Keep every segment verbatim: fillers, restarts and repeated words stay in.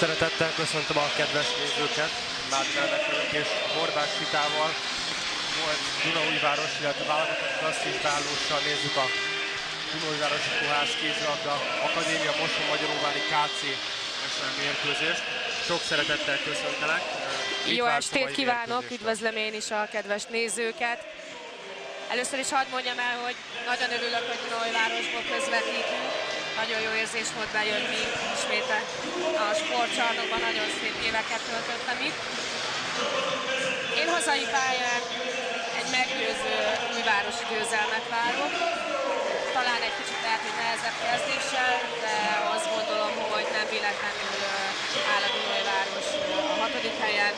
Szeretettel köszöntöm a kedves nézőket, Mádrelnek vagyok, és Horváth Vitával volt Dunaújváros, illetve válogatott klasszis beállóssal nézzük a Dunaújvárosi Kohász Kézilabda Akadémia Mosonmagyaróvári ká cé mérkőzést. Sok szeretettel köszöntelek. Itt Jó estét kívánok, üdvözlöm én is a kedves nézőket. Először is hadd mondjam el, hogy nagyon örülök, hogy Dunaújvárosból közvetítünk. Nagyon jó érzés volt bejönni ismét a sportcsarnokban, nagyon szép éveket töltöttem itt. Én hazai pályán egy meggyőző újvárosi győzelmet várok. Talán egy kicsit lehet, hogy nehezebb kezdéssel, de azt gondolom, hogy nem véletlenül áll a Dunaújváros a hatodik helyen.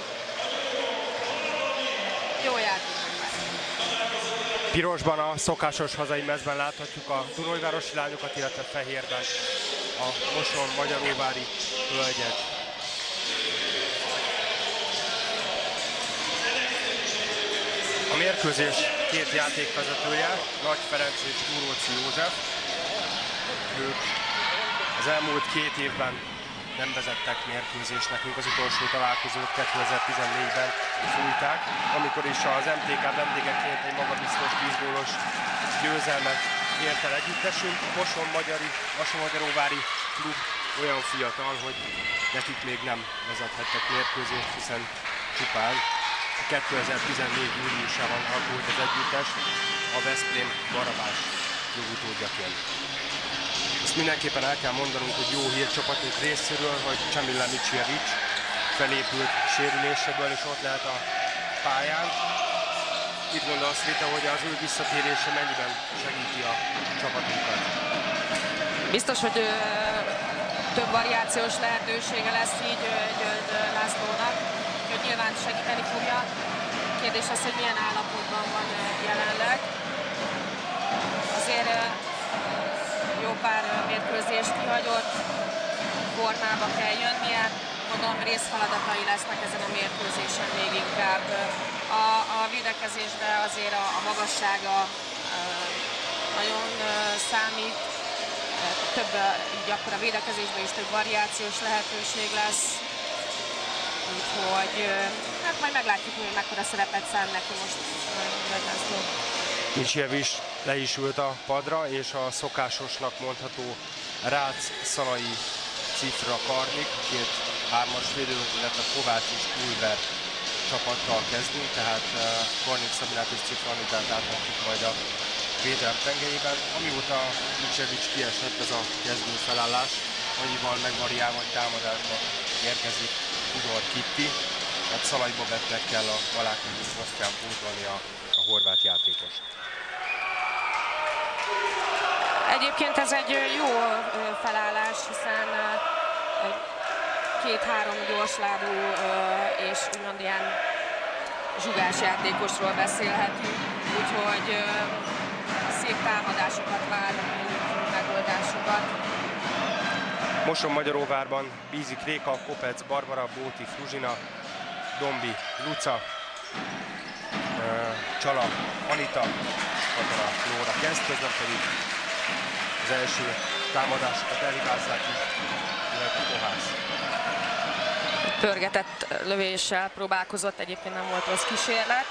Jó játék. Pirosban a szokásos hazai mezben láthatjuk a dunaújvárosi lányokat, illetve fehérben a Moson-Magyaróvári hölgyet. A mérkőzés két játékvezetője, Nagy Ferenc és Túróci József. Ők az elmúlt két évben nem vezettek mérkőzést, nekünk az utolsó találkozót kétezer-tizennégyben fújták, amikor is az em té ká vendégeként egy magabiztos tíz gólos győzelmet ért el együttesünk. Moson-Magyari, Moson-Magyaróvári klub olyan fiatal, hogy nekik még nem vezethettek mérkőzést, hiszen csupán kétezer-tizennégy júliusában alakult az együttes a Veszprém Barabás klub utódjaként. Ezt mindenképpen el kell mondanunk, hogy jó hír csapatunk részéről, hogy Csemilla Micsijevics felépült sérüléséből, és ott lehet a pályán. Mit gondolsz, Rita, hogy az ő visszatérése mennyiben segíti a csapatunkat? Biztos, hogy ö, több variációs lehetősége lesz így György Lászlónak, hogy nyilván segíteni fogja. Kérdés az, hogy milyen állapotban van jelenleg. Azért jó pár mérkőzést kihagyott, formába kell jönnie. Mondom, részfeladatai lesznek ezen a mérkőzésen még inkább. A, a védekezésben azért a, a magassága nagyon számít. Több, így akkor a védekezésben is több variációs lehetőség lesz. Úgyhogy hát majd meglátjuk, hogy mekkora szerepet szám neki most György. Micsijevics le is ült a padra, és a szokásosnak mondható Rácz, Szalai, Cifra, Karnik, két hármas védő, illetve Kovács és Kulber csapattal kezdünk, tehát Karnik, Szabinát és Cifra Anitát láthatjuk majd a védelem tengelyében. Amióta Micsijevics kiesett, ez a kezdő felállás, annyival megvariálva, hogy támadásba érkezik Tudor Kitti, tehát Szalai Babetnek kell a Valáknyújtó posztján pótolni a, a horvát játékost. Egyébként ez egy jó felállás, hiszen két-három gyorslábú és úgymond ilyen zsugás játékosról beszélhetünk, úgyhogy szép támadásokat vár, megoldásokat. Moson-Magyaróvárban bízik Réka, Kopec, Barbara, Bóti, Fruzsina, Dombi, Luca, Csala, Anita, Katara, Lóra kezd, közben pedig az első támadásokat elhibázzák is, illetve Kohász. Pörgetett lövéssel próbálkozott, egyébként nem volt rossz kísérlet.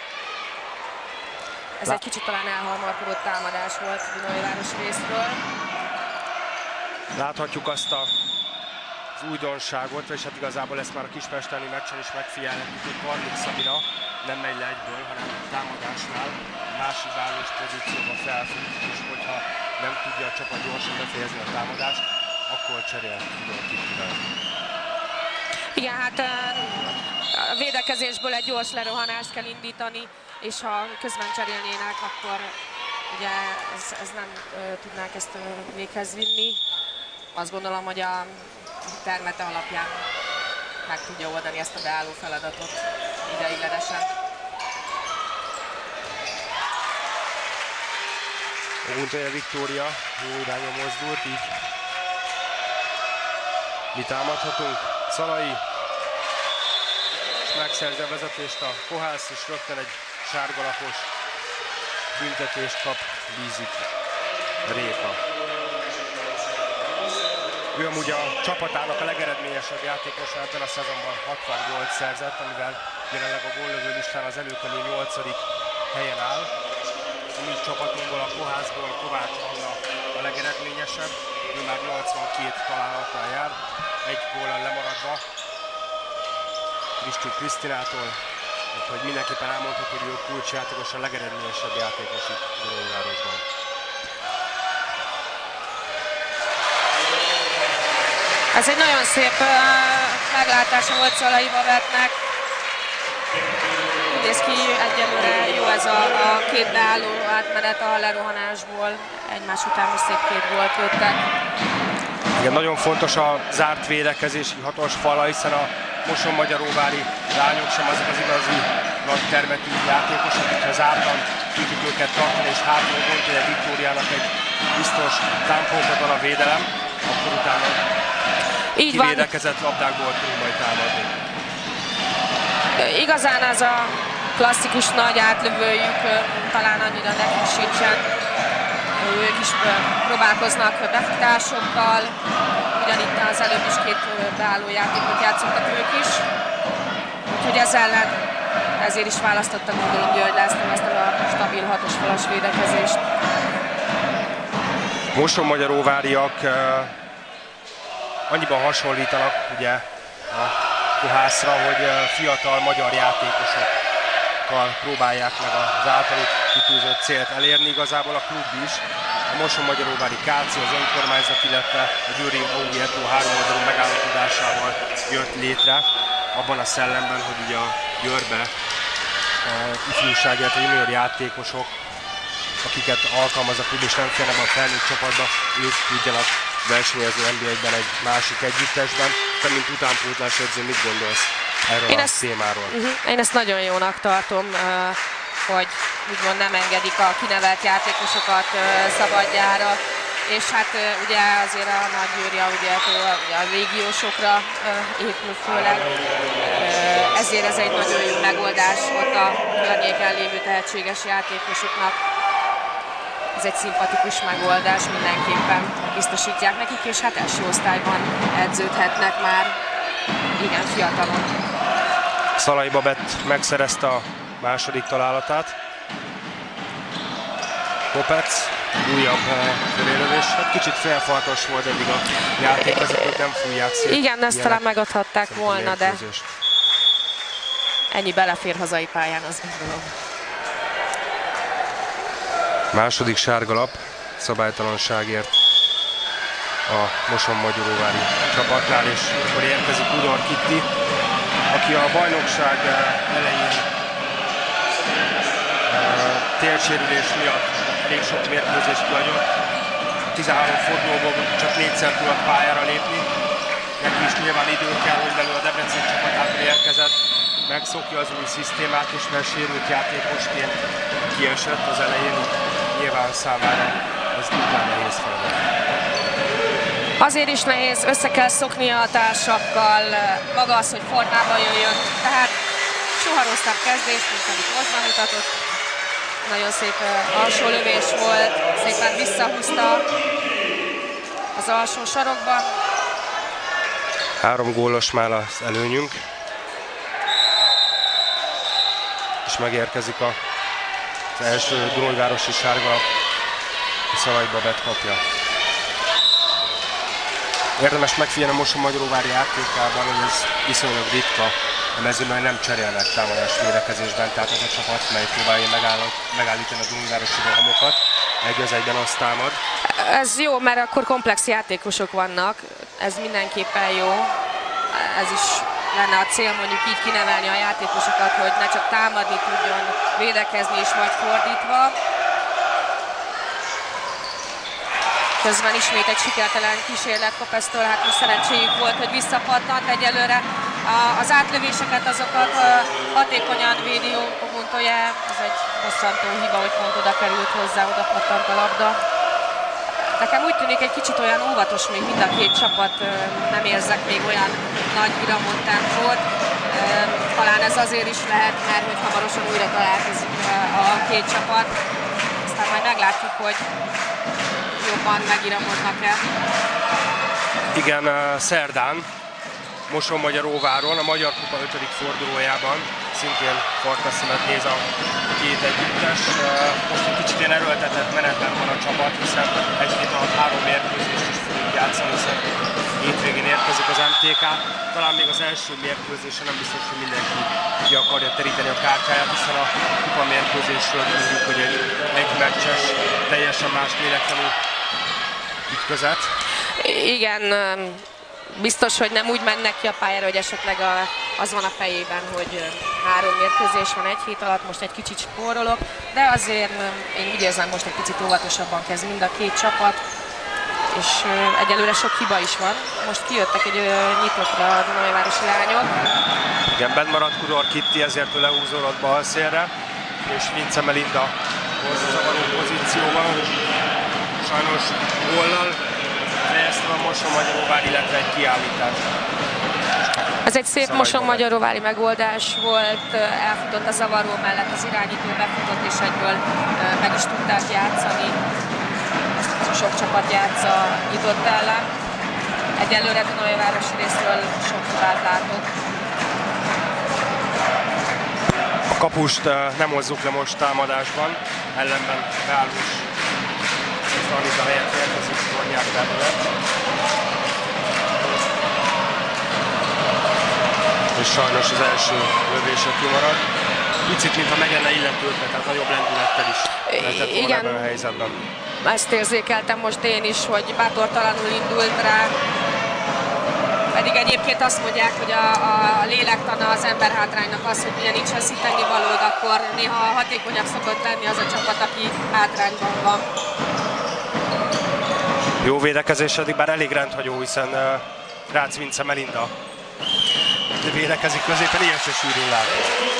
Ez Lá egy kicsit talán elhamarkodott támadás volt Dunaújváros részről. Láthatjuk azt a, az újdonságot, és hát igazából ezt már a kispesteni meccsen is megfigyelhetjük, hogy Karnik Szabina nem megy le egyből, hanem támadásnál másik állós pozícióba felfut, és hogyha nem tudja a csapat gyorsan befejezni a támadást, akkor cserél Tudor Kittivel. Igen, hát a védekezésből egy gyors lerohanást kell indítani, és ha közben cserélnének, akkor ugye ez, ez nem tudnák ezt véghez vinni. Azt gondolom, hogy a termete alapján meg tudja oldani ezt a beálló feladatot ideiglenesen. Guntaja Viktória jó irányba mozdult, így mi támadhatunk. Szalai, és megszerzi a vezetést a Kohász, és rögtön egy sárgalapos büntetést kap, bízik Réka. Ő amúgy a csapatának a legeredményesebb játékosa ebben a szezonban, hatvan gólt szerzett, amivel jelenleg a góllövő listán az előkelő nyolcadik helyen áll. A mi csapatunkból, a Kohászból Kovács Anna a legeredményesebb, ő már nyolcvankét találattal jár, egy góllal lemaradva Krisztú Krisztinától, úgyhogy mindenképpen elmondható, hogy ő kulcsjátékos, a legeredményesebb játékos itt Dunaújvárosban. Ez egy nagyon szép uh, meglátása volt Szalai Babettnek. Úgy néz ki egyelőre jó ez a, a két beálló átmenet a lerohanásból. Egymás után most szép két gólt jöttek. Igen, nagyon fontos a zárt védekezési hatos fala, hiszen a Mosonmagyaróvári lányok sem azok az igazi nagy termetű játékosok, hogyha zártan tudjuk őket tartani, és hátul Bontér Viktóriának egy biztos támpontot van a védelem, akkor utána így kivédekezett labdákból tudunk majd támadni. Igazán az a klasszikus nagy átlövőjük talán annyira nekik sincsen. Ők is próbálkoznak befutásokkal, ugyanitt az előbb is két beálló játékot játszottak ők is. Úgyhogy ez ellen ezért is választottak, gondolom, György László ezt a stabil hatos falas védekezést. Mosonmagyaróváriak uh, annyiban hasonlítanak ugye a Kohászra, hogy uh, fiatal magyar játékosokkal próbálják meg az általuk kitűzött célt elérni. Igazából a klub is, a Mosonmagyaróvári ká cé, az önkormányzat, illetve a Győri Augietto háromoldalú megállapodásával jött létre, abban a szellemben, hogy ugye a Győrbe uh, ifjúság, illetve junior játékosok, akiket alkalmaz a klub és nem férnek a felnőtt csapatba, ők tudjanak versenyezni en bé egyben egy másik együttesben. Te, mint utánpótlás edző, mit gondolsz erről én a ezt, témáról? Uh-huh, én ezt nagyon jónak tartom, uh, hogy úgymond nem engedik a kinevelt játékosokat uh, szabadjára, és hát uh, ugye azért a Nagygyőri Augietto ugye a régiósokra uh, épül főleg, uh, ezért ez egy nagyon jó megoldás ott a környéken lévő tehetséges játékosoknak. Ez egy szimpatikus megoldás, mindenképpen biztosítják nekik, és hát első osztályban edződhetnek már igen fiatalon. Szalai Babett megszerezte a második találatát. Kopec, újabb körélövés. Hát kicsit félfarkas volt eddig a játék, ezeket nem fújják szét. Igen, ezt talán megadhatták volna, de ennyi belefér hazai pályán, azt gondolom. Második sárgalap szabálytalanságért a Mosonmagyaróvári csapatnál, és akkor érkezik Udor Kitti, aki a bajnokság elején térdsérülés miatt elég sok mérkőzést kihagyott. tizenhárom fordulóból csak négyszer tudott pályára lépni. Neki is nyilván idő kell, hogy belül a Debrecen csapatától érkezett, megszokja az új szisztémát, és mert sérült játékosként kiesett az elején, nyilván számára ez nagyon nehéz feladat. Azért is nehéz, össze kell szoknia a társakkal, maga az, hogy formába jöjjön, tehát soha rosszabb kezdés, mint amit most bemutatott. Nagyon szép alsó lövés volt, szépen visszahúzta az alsó sarokba. Három gólos már az előnyünk. És megérkezik a, az első Dunaújvárosi sárgalap, a Szalai Babett kapja. Érdemes megfigyelni a Mosonmagyaróvári játékában, hogy ez viszonylag ritka a mezőben, nem cserélnek támadás védekezésben, tehát az a csapat, mely próbálja megállítani a Dunaújvárosi rohamokat, egy az egyben azt támad. Ez jó, mert akkor komplex játékosok vannak, ez mindenképpen jó. Ez is lenne a cél, mondjuk így kinevelni a játékosokat, hogy ne csak támadni tudjon, védekezni is, vagy fordítva. Közben ismét egy sikertelen kísérlet Kopesztől, hát most szerencséjük volt, hogy visszapattant egyelőre. Az átlövéseket azokat hatékonyan védi Oguntoje, ez egy bosszantó hiba, hogy pont oda került hozzá, oda pattant a labda. Nekem úgy tűnik, egy kicsit olyan óvatos még mind a két csapat, nem érzek még olyan nagy grammontempót. Talán ez azért is lehet, mert hogy hamarosan újra találkozik a két csapat. Aztán majd meglátjuk, hogy jobban megiramodnak-e. Igen, szerdán Mosonmagyaróváron, a Magyar Kupa ötödik fordulójában szintén farkaszimet néz a két együttes. Most egy kicsit ilyen erőltetett menetben van a csapat, hiszen egy-két alatt három mérkőzést is fogunk játszani, hiszen hétvégén érkezik az em té ká. Talán még az első mérkőzésen nem biztos, hogy mindenki ki akarja teríteni a kártyáját, hiszen a kupa mérkőzésről tudjuk, hogy egy, egy meccses, teljesen más lélektanú ütközet. Igen, biztos, hogy nem úgy mennek ki a pályára, hogy esetleg a, az van a fejében, hogy három mérkőzés van egy hét alatt, most egy kicsit spórolok, de azért én úgy érzem, most egy picit óvatosabban kezd mind a két csapat, és egyelőre sok hiba is van. Most kijöttek egy nyitottra a Dunajvárosi lányok. Igen, benn maradt Kudor Kitti, ezért ő lehúzódott balszélre, és Vince Melinda zavaró pozícióban. Sajnos góllal fejezte a Mosonmagyaróvár, illetve egy kiállítás. Ez egy szép mosonmagyaróvári megoldás volt, elfutott a zavaró mellett, az irányító befutott, és egyből meg is tudták játszani. Sok csapat játsza nyitott ellen. Egyelőre Dunajvárosi részről sok hibát látok. A kapust nem hozzuk le most támadásban, ellenben Beállós Anita helyett érkezik Tornyák terület. És sajnos az első lövése kimarad. Picit, mintha megenne illetődve, tehát nagyobb lendülettel is lehetett volna ebben a helyzetben. Ezt érzékeltem most én is, hogy bátortalanul indult rá. Pedig egyébként azt mondják, hogy a, a lélektana az emberhátránynak az, hogy ugye nincs veszíteni valód, akkor néha hatékonyabb szokott lenni az a csapat, aki hátrányban van. Jó védekezés eddig, bár elég rendhagyó, hiszen uh, Rácz Vince Melinda védekezik középen, ilyen se sűrűn látom.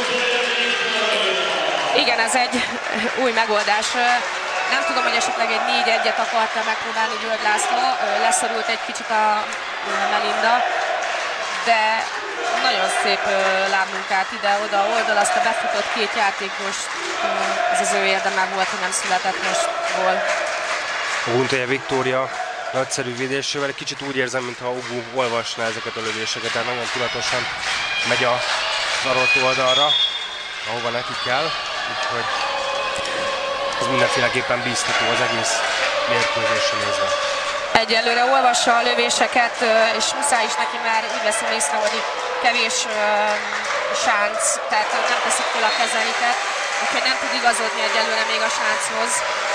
Igen, ez egy új megoldás. Nem tudom, hogy esetleg egy négy egyet akarta megpróbálni György László, leszorult egy kicsit a Melinda, de nagyon szép lábmunkát ide-oda, oldalazta, befutott két játékos, ez az ő érdeme volt, hogy nem született most gól. Gunteje Viktória nagyszerű védésével, egy kicsit úgy érzem, mintha Ugu olvasná ezeket a lövéseket, de nagyon tudatosan megy az adott oldalra, ahova neki kell, úgyhogy ez mindenféleképpen bíztató az egész mérkőzésre nézve. Egyelőre olvassa a lövéseket, és muszáj is neki, már úgy veszem észre, hogy kevés uh, sánc, tehát nem teszik fel a kezeiket, úgyhogy nem tud igazodni egyelőre még a sánchoz.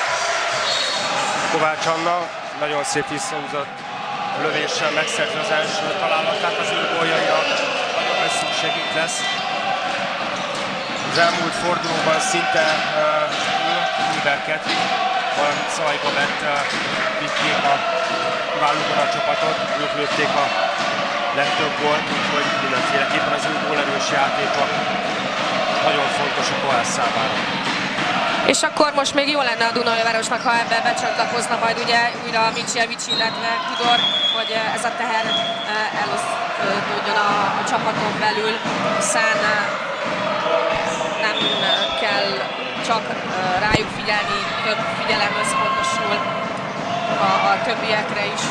Kovács Anna nagyon szép visszahúzott lövéssel megszerzi az első találatát, az ő góljaira nagyon nagy szükségünk lesz. Az elmúlt fordulóban szinte Hülberket, uh, valamint Szajba vett uh, vitték a válóban a csapatot, ők lőtték a legtöbb gólt, úgyhogy mindenféleképpen az ő gólerős játéka nagyon fontos a Kohász számára. És akkor most még jó lenne a Dunajvárosnak, ha ebbe becsatlakozna majd ugye újra Micsiewicz, illetve Kudor, hogy ez a teher elosztódjon a, a csapaton belül, hiszen nem kell csak rájuk figyelni, több figyelem összpontosul a, a többiekre is.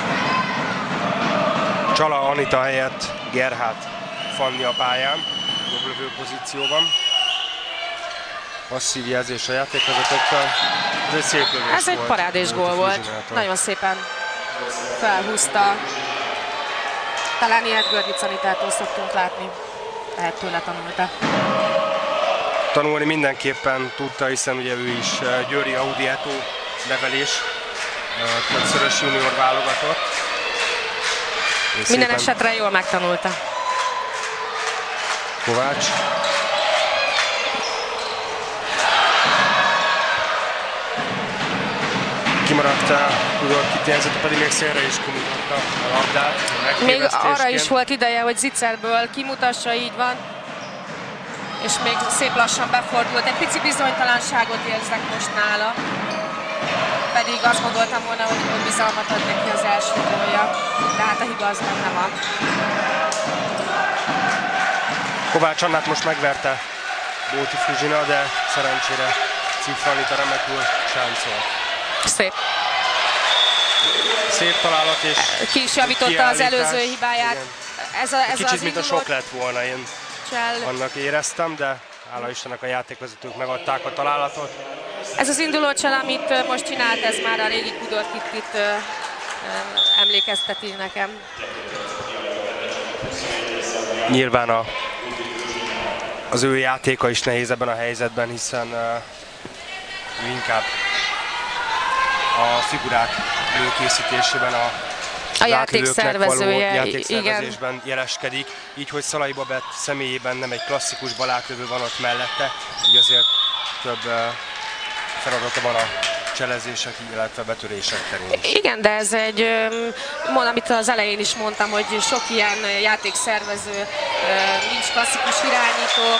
Csala Anita helyett Gerhát Fanni a pályán, jobb pozícióban. Passzív jelzés a játékvezetőktől. Ez egy szép lövés Ez egy volt, parádés gól volt. Nagyon szépen felhúzta. Talán ilyet Görgic Anitától szoktunk látni. Lehet tőle tanulta. Tanulni mindenképpen tudta, hiszen ugye ő is Győri Audietto nevelés, többszörös junior válogatott. Minden esetre jól megtanulta. Kovács. Kimaradt Kudor Kitti, pedig még szélre is kimutatta a labdát. Még arra is volt ideje, hogy zicserből kimutassa, így van. És még szép lassan befordult. Egy pici bizonytalanságot érzek most nála. Pedig azt gondoltam volna, hogy bizalmat ad neki az első gólja. De hát a hiba az nem van. Kovács Annát most megverte Bóti Fruzsina, de szerencsére Cifra Anita remekül sáncolt. Szép. Szép találat, és ki is javította az előző hibáját. Ez a, ez kicsit, az mint a sok lett volna, én csel. annak éreztem, de hála Istennek a játékvezetők megadták a találatot. Ez az induló csel, amit most csinált, ez már a régi Kudor Kittit emlékezteti nekem. Nyilván a, az ő játéka is nehéz ebben a helyzetben, hiszen uh, inkább a figurák előkészítésében a a játék szervezője, játékszervezésben igen. jeleskedik, így hogy Szalai Babett személyében nem egy klasszikus balátlövő van ott mellette, így azért több uh, feladata van a cselezések, illetve betörések terén. Igen, de ez egy, mondom, amit az elején is mondtam, hogy sok ilyen játékszervező, nincs klasszikus irányító,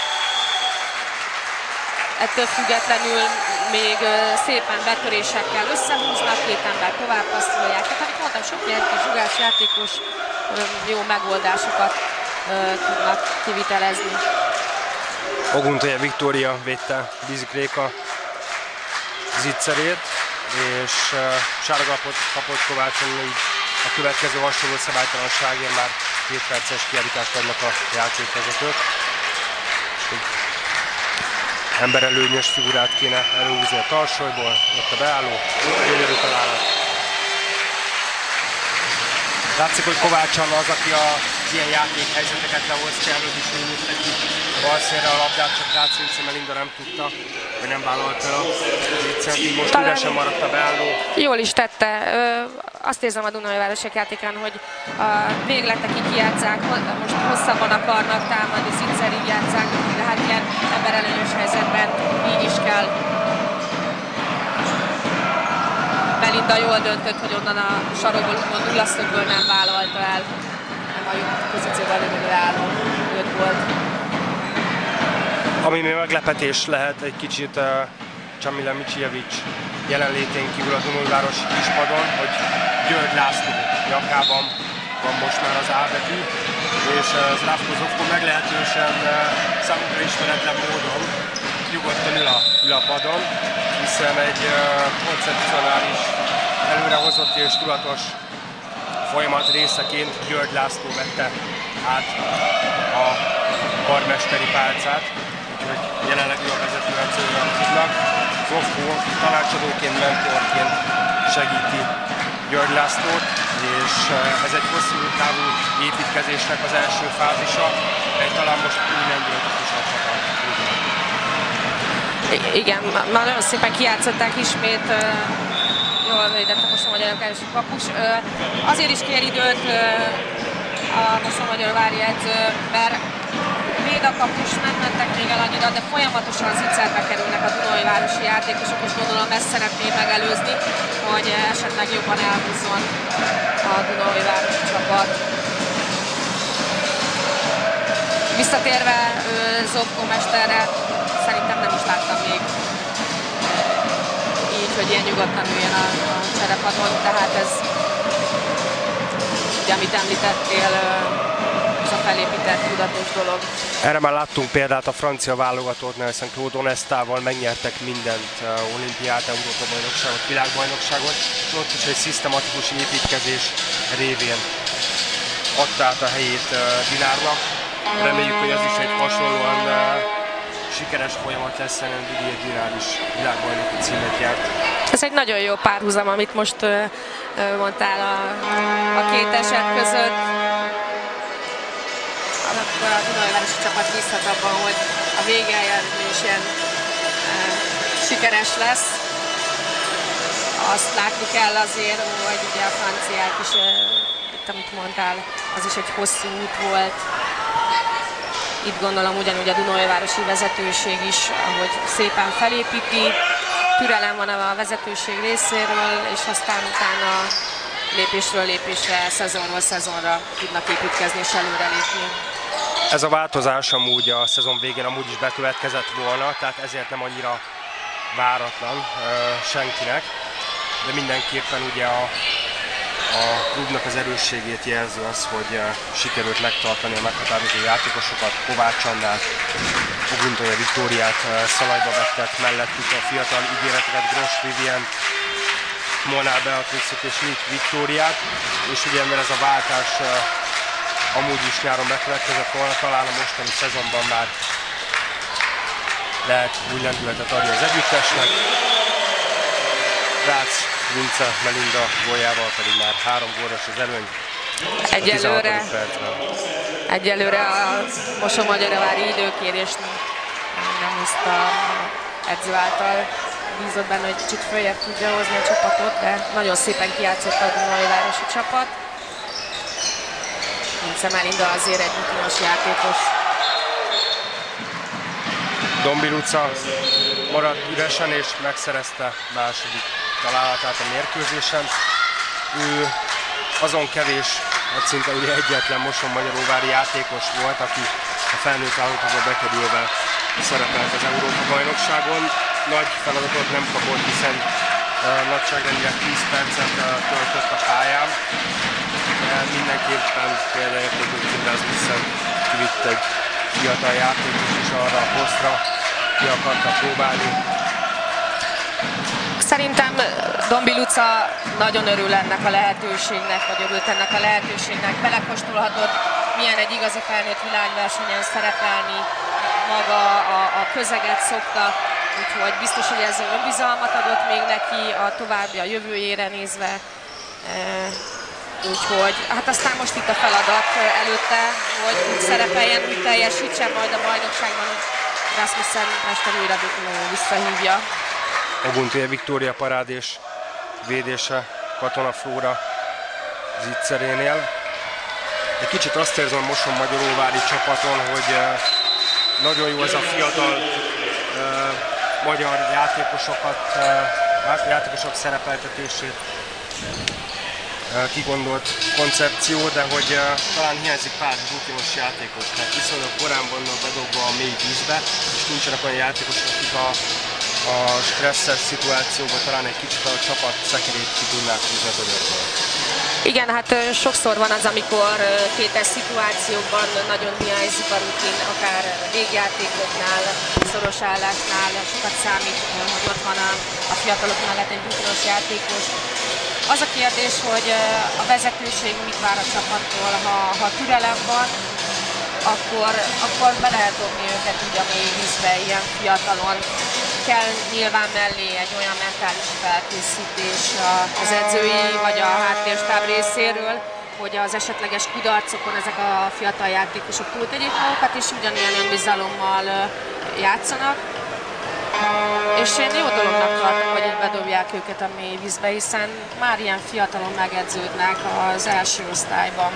ettől függetlenül még szépen betörésekkel összehúznak, két ember tovább passzolják. Tehát amit mondtam, sok ilyen kis zsugás játékos jó megoldásokat tudnak kivitelezni. Oguntoje Viktória védte Bizikréka zicserét, és uh, sárga kapott Kovácson, így a következő hasonló szabálytalanságért már két perces kiállítást adnak a játékvezetők. Emberelőnyös figurát kéne előhúzni a tarsolyból, ott a beálló, gyönyörű találat. Látszik, hogy Kovácson az, aki az ilyen játékhelyzeteket lehoztja, előbb is nyújtott neki balszélre a labdát, csak Rácz Melinda nem tudta, vagy nem vállalta el a viccet, így most talán üresen maradt a beálló. Jól is tette. Azt érzem a Dunaújvárosiak játékán, hogy a végletekig játsszák, most hosszabban akarnak támadni, zicserig játsszák, de hát ilyen emberelőnyös helyzetben így is kell. Melinda jól döntött, hogy onnan a sarokból úgymond nullaszögből nem vállalta el, nem a jobb pozícióban lövő álló öt volt. Ami még meglepetés lehet egy kicsit uh, Csamila Micsijevics jelenlétén kívül a Dunaújváros kispadon, hogy György László nyakában van most már az A betű, és uh, Zdravko Zovko meglehetősen uh, számukra ismeretlen módon nyugodtan ül a, ül a padon, hiszen egy uh, koncepcionális, előrehozott és tudatos folyamat részeként György László vette át a karmesteri pálcát, úgyhogy jelenleg ő a vezetőedzővel tudnak. Zovko tanácsadóként, mentorként segíti György Lászlót, és uh, ez egy hosszú távú építkezésnek az első fázisa, egy talán most új lendületet is adhat a klubnak. Igen, már nagyon szépen kijátszották ismét, uh, jól védette most a magyar első kapus. Uh, azért is kér időt uh, a most a magyarvári edző, mert véd a kapus, nem mentek még el annyira, de folyamatosan zicserbe kerülnek a dunaújvárosi játékosok, és gondolom ezt szeretné megelőzni, hogy esetleg jobban elhúzzon a dunaújvárosi csapat. Visszatérve Zovko mesterre, szerintem nem is láttam még így, hogy ilyen nyugodtan üljen a, a cserepadon, tehát ez, ugye, amit említettél, ez a felépített, tudatos dolog. Erre már láttunk példát a francia válogatottnál, hiszen Claude Onestával megnyertek mindent, uh, olimpiát, Európa-bajnokságot, világbajnokságot, és ott is egy szisztematikus építkezés révén adta át a helyét uh, Dinárnak. Reméljük, hogy ez is egy hasonlóan uh, sikeres folyamat lesz, hanem Didier Dinár is világbajnoki címet járt. Ez egy nagyon jó párhuzam, amit most uh, mondtál a, a két eset között. Akkor a dunaújvárosi csapat hiszhet abban, hogy a végeredmény is ilyen e, sikeres lesz. Azt látni kell azért, hogy ugye a franciák is, e, itt amit mondtál, az is egy hosszú út volt. Itt gondolom ugyanúgy a dunaújvárosi vezetőség is, ahogy szépen felépíti. Türelem van a vezetőség részéről, és aztán utána lépésről lépésre, szezonról szezonra tudnak építkezni és előrelépni. Ez a változás amúgy a szezon végén amúgy is bekövetkezett volna, tehát ezért nem annyira váratlan uh, senkinek, de mindenképpen ugye a, a klubnak az erősségét jelzi az, hogy uh, sikerült megtartani a meghatározó játékosokat, Kovács Annát, Oguntoje Viktóriát uh, Szalai Babettet mellettük, a fiatal ígéreteket, Gross Vivien, Molnár Beatrixot és Nick Viktóriát, és ugye mert ez a váltás uh, amúgy is nyáron bekövetkezett volna, talán a mostani szezonban már lehet új lendületet adni az együttesnek. Rácz Vince Melinda góljával pedig már három gólos az előny. Egyelőre, egyelőre a Mosonmagyaróvári időkérést nem hozta edző által. Bízott benne, hogy kicsit följebb tudja hozni a csapatot, de nagyon szépen kijátszott a Dunaújvárosi csapat. Vince Melinda azért egy rutinos játékos. Dombi Luca maradt üresen és megszerezte második találatát a mérkőzésen. Ő azon kevés, hát szinte ugye egyetlen Mosonmagyaróvári játékos volt, aki a felnőtt állapotba bekerülve szerepelt az Európa-bajnokságon. Nagy feladatot nem kapott, hiszen uh, nagyságrendileg tíz percet uh, töltött a pályán. De mindenképpen példaértékű, hogy Rasmussen kivitt egy fiatal játékos is arra a posztra, ki akarta próbálni. Szerintem Dombi Luca nagyon örül ennek a lehetőségnek, vagy örült ennek a lehetőségnek. Belekóstolhatott, milyen egy igazi felnőtt világversenyen szerepelni, maga a, a közeget szokta, úgyhogy biztos, hogy ez önbizalmat adott még neki a további a jövőjére nézve. Úgyhogy hát aztán most itt a feladat előtte, hogy úgy szerepeljen, úgy teljesítsen majd a bajnokságban, hogy Rasmussen mester újra visszahívja. Oguntéje Viktória parád és védése Katona Flóra zicserénél. Egy kicsit azt érzem a Mosonmagyaróvári csapaton, hogy nagyon jó ez a fiatal uh, magyar játékosokat, uh, játékosok szerepeltetését uh, kigondolt koncepció, de hogy uh, talán hiányzik pár rutinos játékos, tehát viszonylag korán vannak bedobva a mély vízbe, és nincsenek olyan játékosok, akik a, a stresszes szituációban talán egy kicsit a csapat szekerét ki tudnák húzni a gödörből. Igen, hát sokszor van az, amikor kétes szituációkban nagyon hiányzik a rutin, akár végjátékoknál, szoros állásnál, sokat számít, hogy ott van a, a fiatalok mellett egy rutinos játékos. Az a kérdés, hogy a vezetőség mit vár a csapattól, ha, ha türelem van, akkor, akkor be lehet dobni őket úgy a mély vízbe ilyen fiatalon. Kell nyilván mellé egy olyan mentális felkészítés az edzői vagy a háttérstáb részéről, hogy az esetleges kudarcokon ezek a fiatal játékosok túltegyék magukat, és ugyanilyen önbizalommal játszanak. És én jó dolognak tartom, hogy így bedobják őket a mély vízbe, hiszen már ilyen fiatalon megedződnek az első osztályban.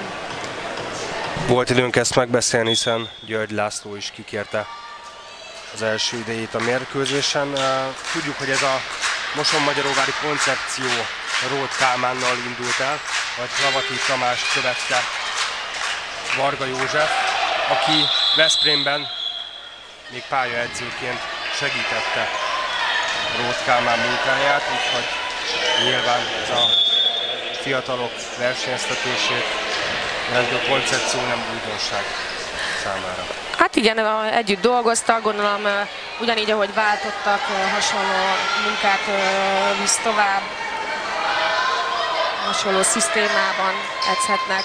Volt időnk ezt megbeszélni, hiszen György László is kikérte az első idejét a mérkőzésen. Tudjuk, hogy ez a Mosonmagyaróvári koncepció Róth Kálmánnal indult el, vagy Ravati Tamás követte Varga József, aki Veszprémben még pályaedzőként segítette Róth Kálmán munkáját, úgyhogy nyilván ez a fiatalok versenyeztetését jelentő koncepció nem újdonság számára. Hát igen, együtt dolgoztak, gondolom ugyanígy, ahogy váltottak, hasonló munkát visz tovább, hasonló szisztémában edzhetnek.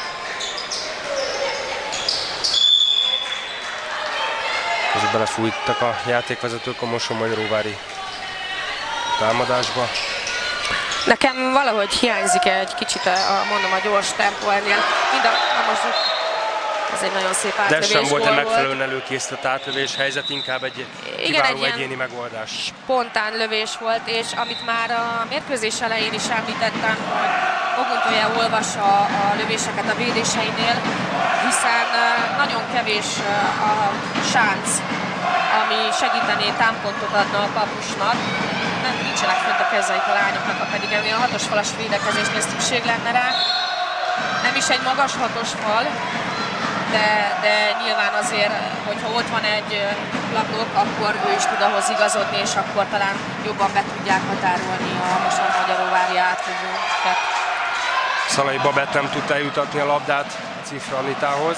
Közben belefújtak a játékvezetők a Mosonmagyaróvári támadásba. Nekem valahogy hiányzik egy kicsit a, mondom, a gyors tempó ennél. Mind a, a most ez egy nagyon szép átlövés. De sem volt egy megfelelően előkészített átlövés helyzet, inkább egy igen, kiváló egy egyéni megoldás. Spontán lövés volt, és amit már a mérkőzés elején is említettem, hogy Oguntója olvassa a lövéseket a védéseinél, hiszen nagyon kevés a sánc, ami segítené, támpontot adna a kapusnak. Nem, nincsenek fönt a kezeik a lányoknak, ha pedig ennél a hatos falas védekezésnél szükség lenne rá. Nem is egy magas hatos fal, de, de nyilván azért, hogyha ott van egy labdok, akkor ő is tud ahhoz igazodni, és akkor talán jobban be tudják határolni a Mosonmagyaróvári átlövőket. Szalai Babett nem tudta eljutatni a labdát Cifra Anitához.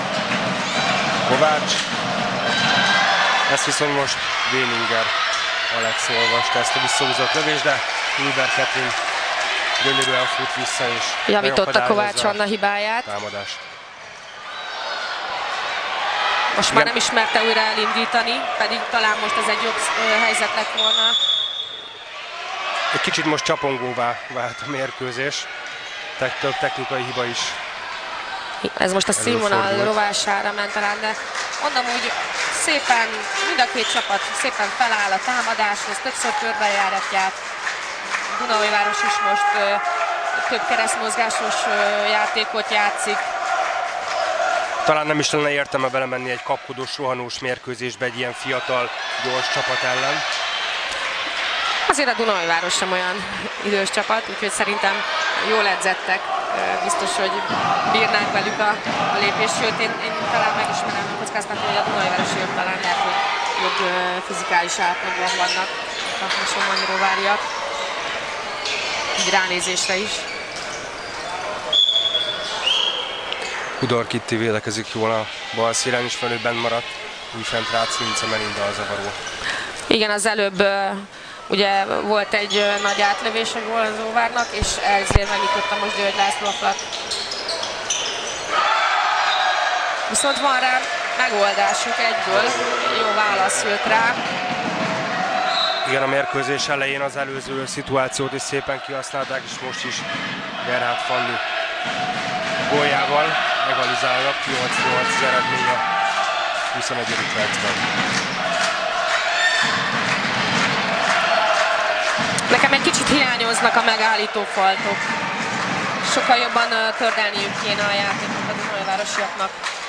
Kovács. Ezt viszont most Véninger Alex olvasta ezt a visszahúzott lövést, de Wilber Ketrin gyönyörűen fut vissza, és javította Kovács Anna hibáját. Támadást. Most igen, már nem ismerte újra elindítani, pedig talán most ez egy jobb helyzet lett volna. Egy kicsit most csapongóvá vált a mérkőzés. Te több technikai hiba is. Ez most a színvonal rovására ment talán, de mondom úgy szépen, mind a két csapat szépen feláll a támadáshoz, többször körbejáratják. Dunaújváros is most ö, több keresztmozgásos ö, játékot játszik. Talán nem is lenne értelme belemenni egy kapkodós, rohanós mérkőzésbe egy ilyen fiatal, gyors csapat ellen. Azért a Dunaújváros sem olyan idős csapat, úgyhogy szerintem jól edzettek. Biztos, hogy bírnánk velük a, a lépést, sőt én, én talán megismerem kockáztatni, hogy a Dunaújvárosiak talán lehet, hogy jobb fizikális állapotban vannak a Mosonmagyaróváriak. Így ránézésre is. Udor Kitti védekezik jól a bal szélen is, felül bent maradt. Újfent Rácz Vince Melinda a zavaró. Igen, az előbb ugye volt egy nagy átlövés a gólzóvárnak, és ezért megnyitotta most György László a flat. Viszont van rá megoldásuk egyből, jó válasz jött rá. Igen, a mérkőzés elején az előző szituációt is szépen kihasználták, és most is Gerhard Fanni góljával egalizálja, nyolc nyolc az eredmény a huszonegyedik percben. Nekem egy kicsit hiányoznak a megállító faltok. Sokkal jobban tördelniük kéne a játékot a Dunaújvárosiaknak.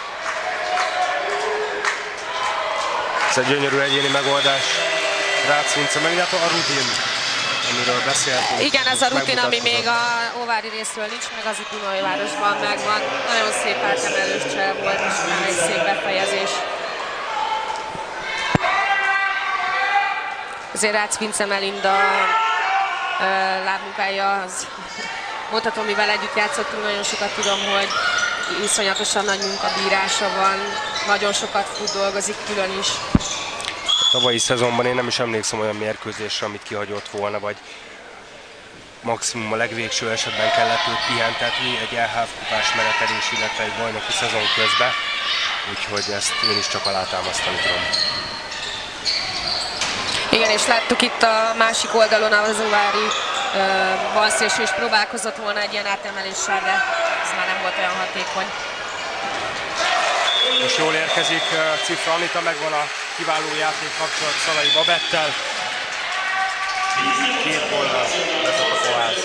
Ez egy gyönyörű egyéni megoldás. Rácz Vince Melinda, a rutin, amiről beszéltünk. Igen, ez a rutin, ami még a óvári részről nincs, meg az itt Dunaújvárosban megvan. Nagyon szép átemelős csel volt, és már egy szép befejezés. Azért Rácz Vince Melinda lábmunkája, az mondhatom, mivel együtt játszottunk, nagyon sokat tudom, hogy iszonyatosan nagy munkabírása van, nagyon sokat fut, dolgozik külön is. Tavalyi szezonban én nem is emlékszem olyan mérkőzésre, amit kihagyott volna, vagy maximum a legvégső esetben kellett őt pihentetni egy é há ef kupás menetelés, illetve egy bajnoki szezon közben, úgyhogy ezt én is csak alátámasztani tudom. Igen, és láttuk itt a másik oldalon az óvári uh, balszélső is próbálkozott volna egy ilyen átemeléssel, de ez már nem volt olyan hatékony. Most jól érkezik uh, Cifra Anita, megvan a kiváló játékkapcsolat Szalai Babettel. Két góllal vezet a Kohász.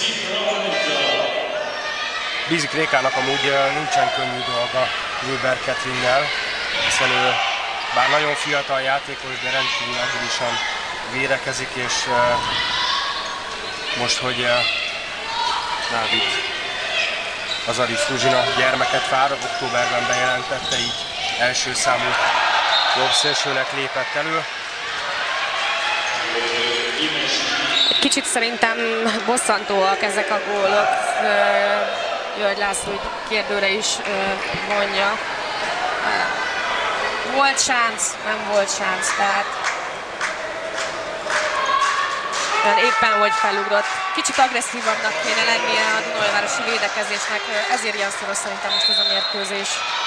Bízik Rékának amúgy uh, nincsen könnyű dolga Wilber Ketrinnel, hiszen ő bár nagyon fiatal játékos, de rendkívül agilisan védekezik, és uh, most, hogy uh, Dávid Azaris Fruzsina gyermeket vár, októberben bejelentette, így első számú jobbszélsőnek lépett elő. Kicsit szerintem bosszantóak ezek a gólok. György László kérdőre is mondja. Volt sánc, nem volt sánc, tehát éppen hogy felugrott. Kicsit agresszívabbnak kéne lennie a Dunaújvárosi védekezésnek, ezért ilyen szoros szerintem most ez a mérkőzés.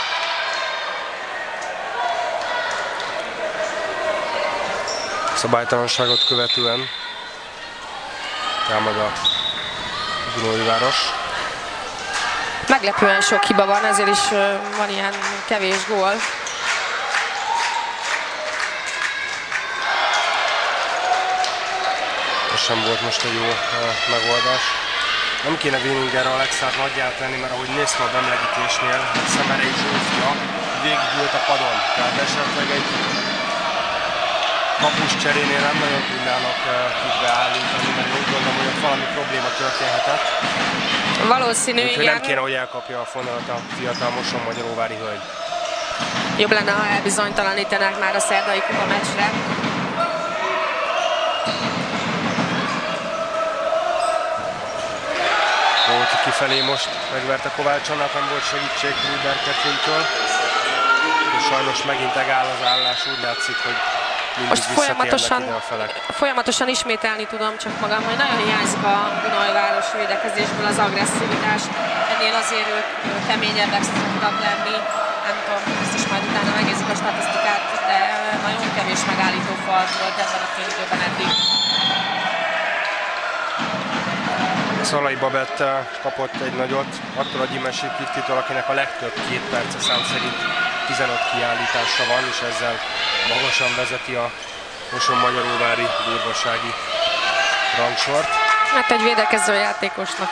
Szabálytalanságot követően támad a Dunaújváros. Meglepően sok hiba van, ezért is van ilyen kevés gól. Ez sem volt most egy jó uh, megoldás. Nem kéne Wieninger Alexát nagyját tenni, mert ahogy néztem a bemlegítésnél, Szemerei Zsófia végigült a padon. Tehát esetleg egy kapus cserénél nem nagyon tudnának uh, itt beállítani, mert úgy gondolom, hogy ott valami probléma történhetett. Valószínű, úgyhogy igen. nem kéne, hogy elkapja a fonalat a fiatal Mosonmagyaróvári hölgy. Jobb lenne, ha elbizonytalanítanák már a szerdai kupa meccsre. Róti kifelé most megverte Kovács Annát, nem volt segítség Wilber Ketrintől. És sajnos megint egáll az állás, úgy látszik, hogy mindig most folyamatosan, ide a felek. folyamatosan ismételni tudom csak magam, hogy nagyon hiányzik a Dunajváros védekezésből az agresszivitás. Ennél azért ők keményebbek szoktak lenni. Nem tudom, biztos majd utána megnézzük a statisztikát, de nagyon kevés megállító fal volt ebben a félidőben eddig. Szalai Babett kapott egy nagyot attól a Gyimesi Kittitől, akinek a legtöbb két perce szám szerint tizenöt kiállítása van, és ezzel magasan vezeti a Mosonmagyaróvári durvasági rangsort. Hát egy védekező játékosnak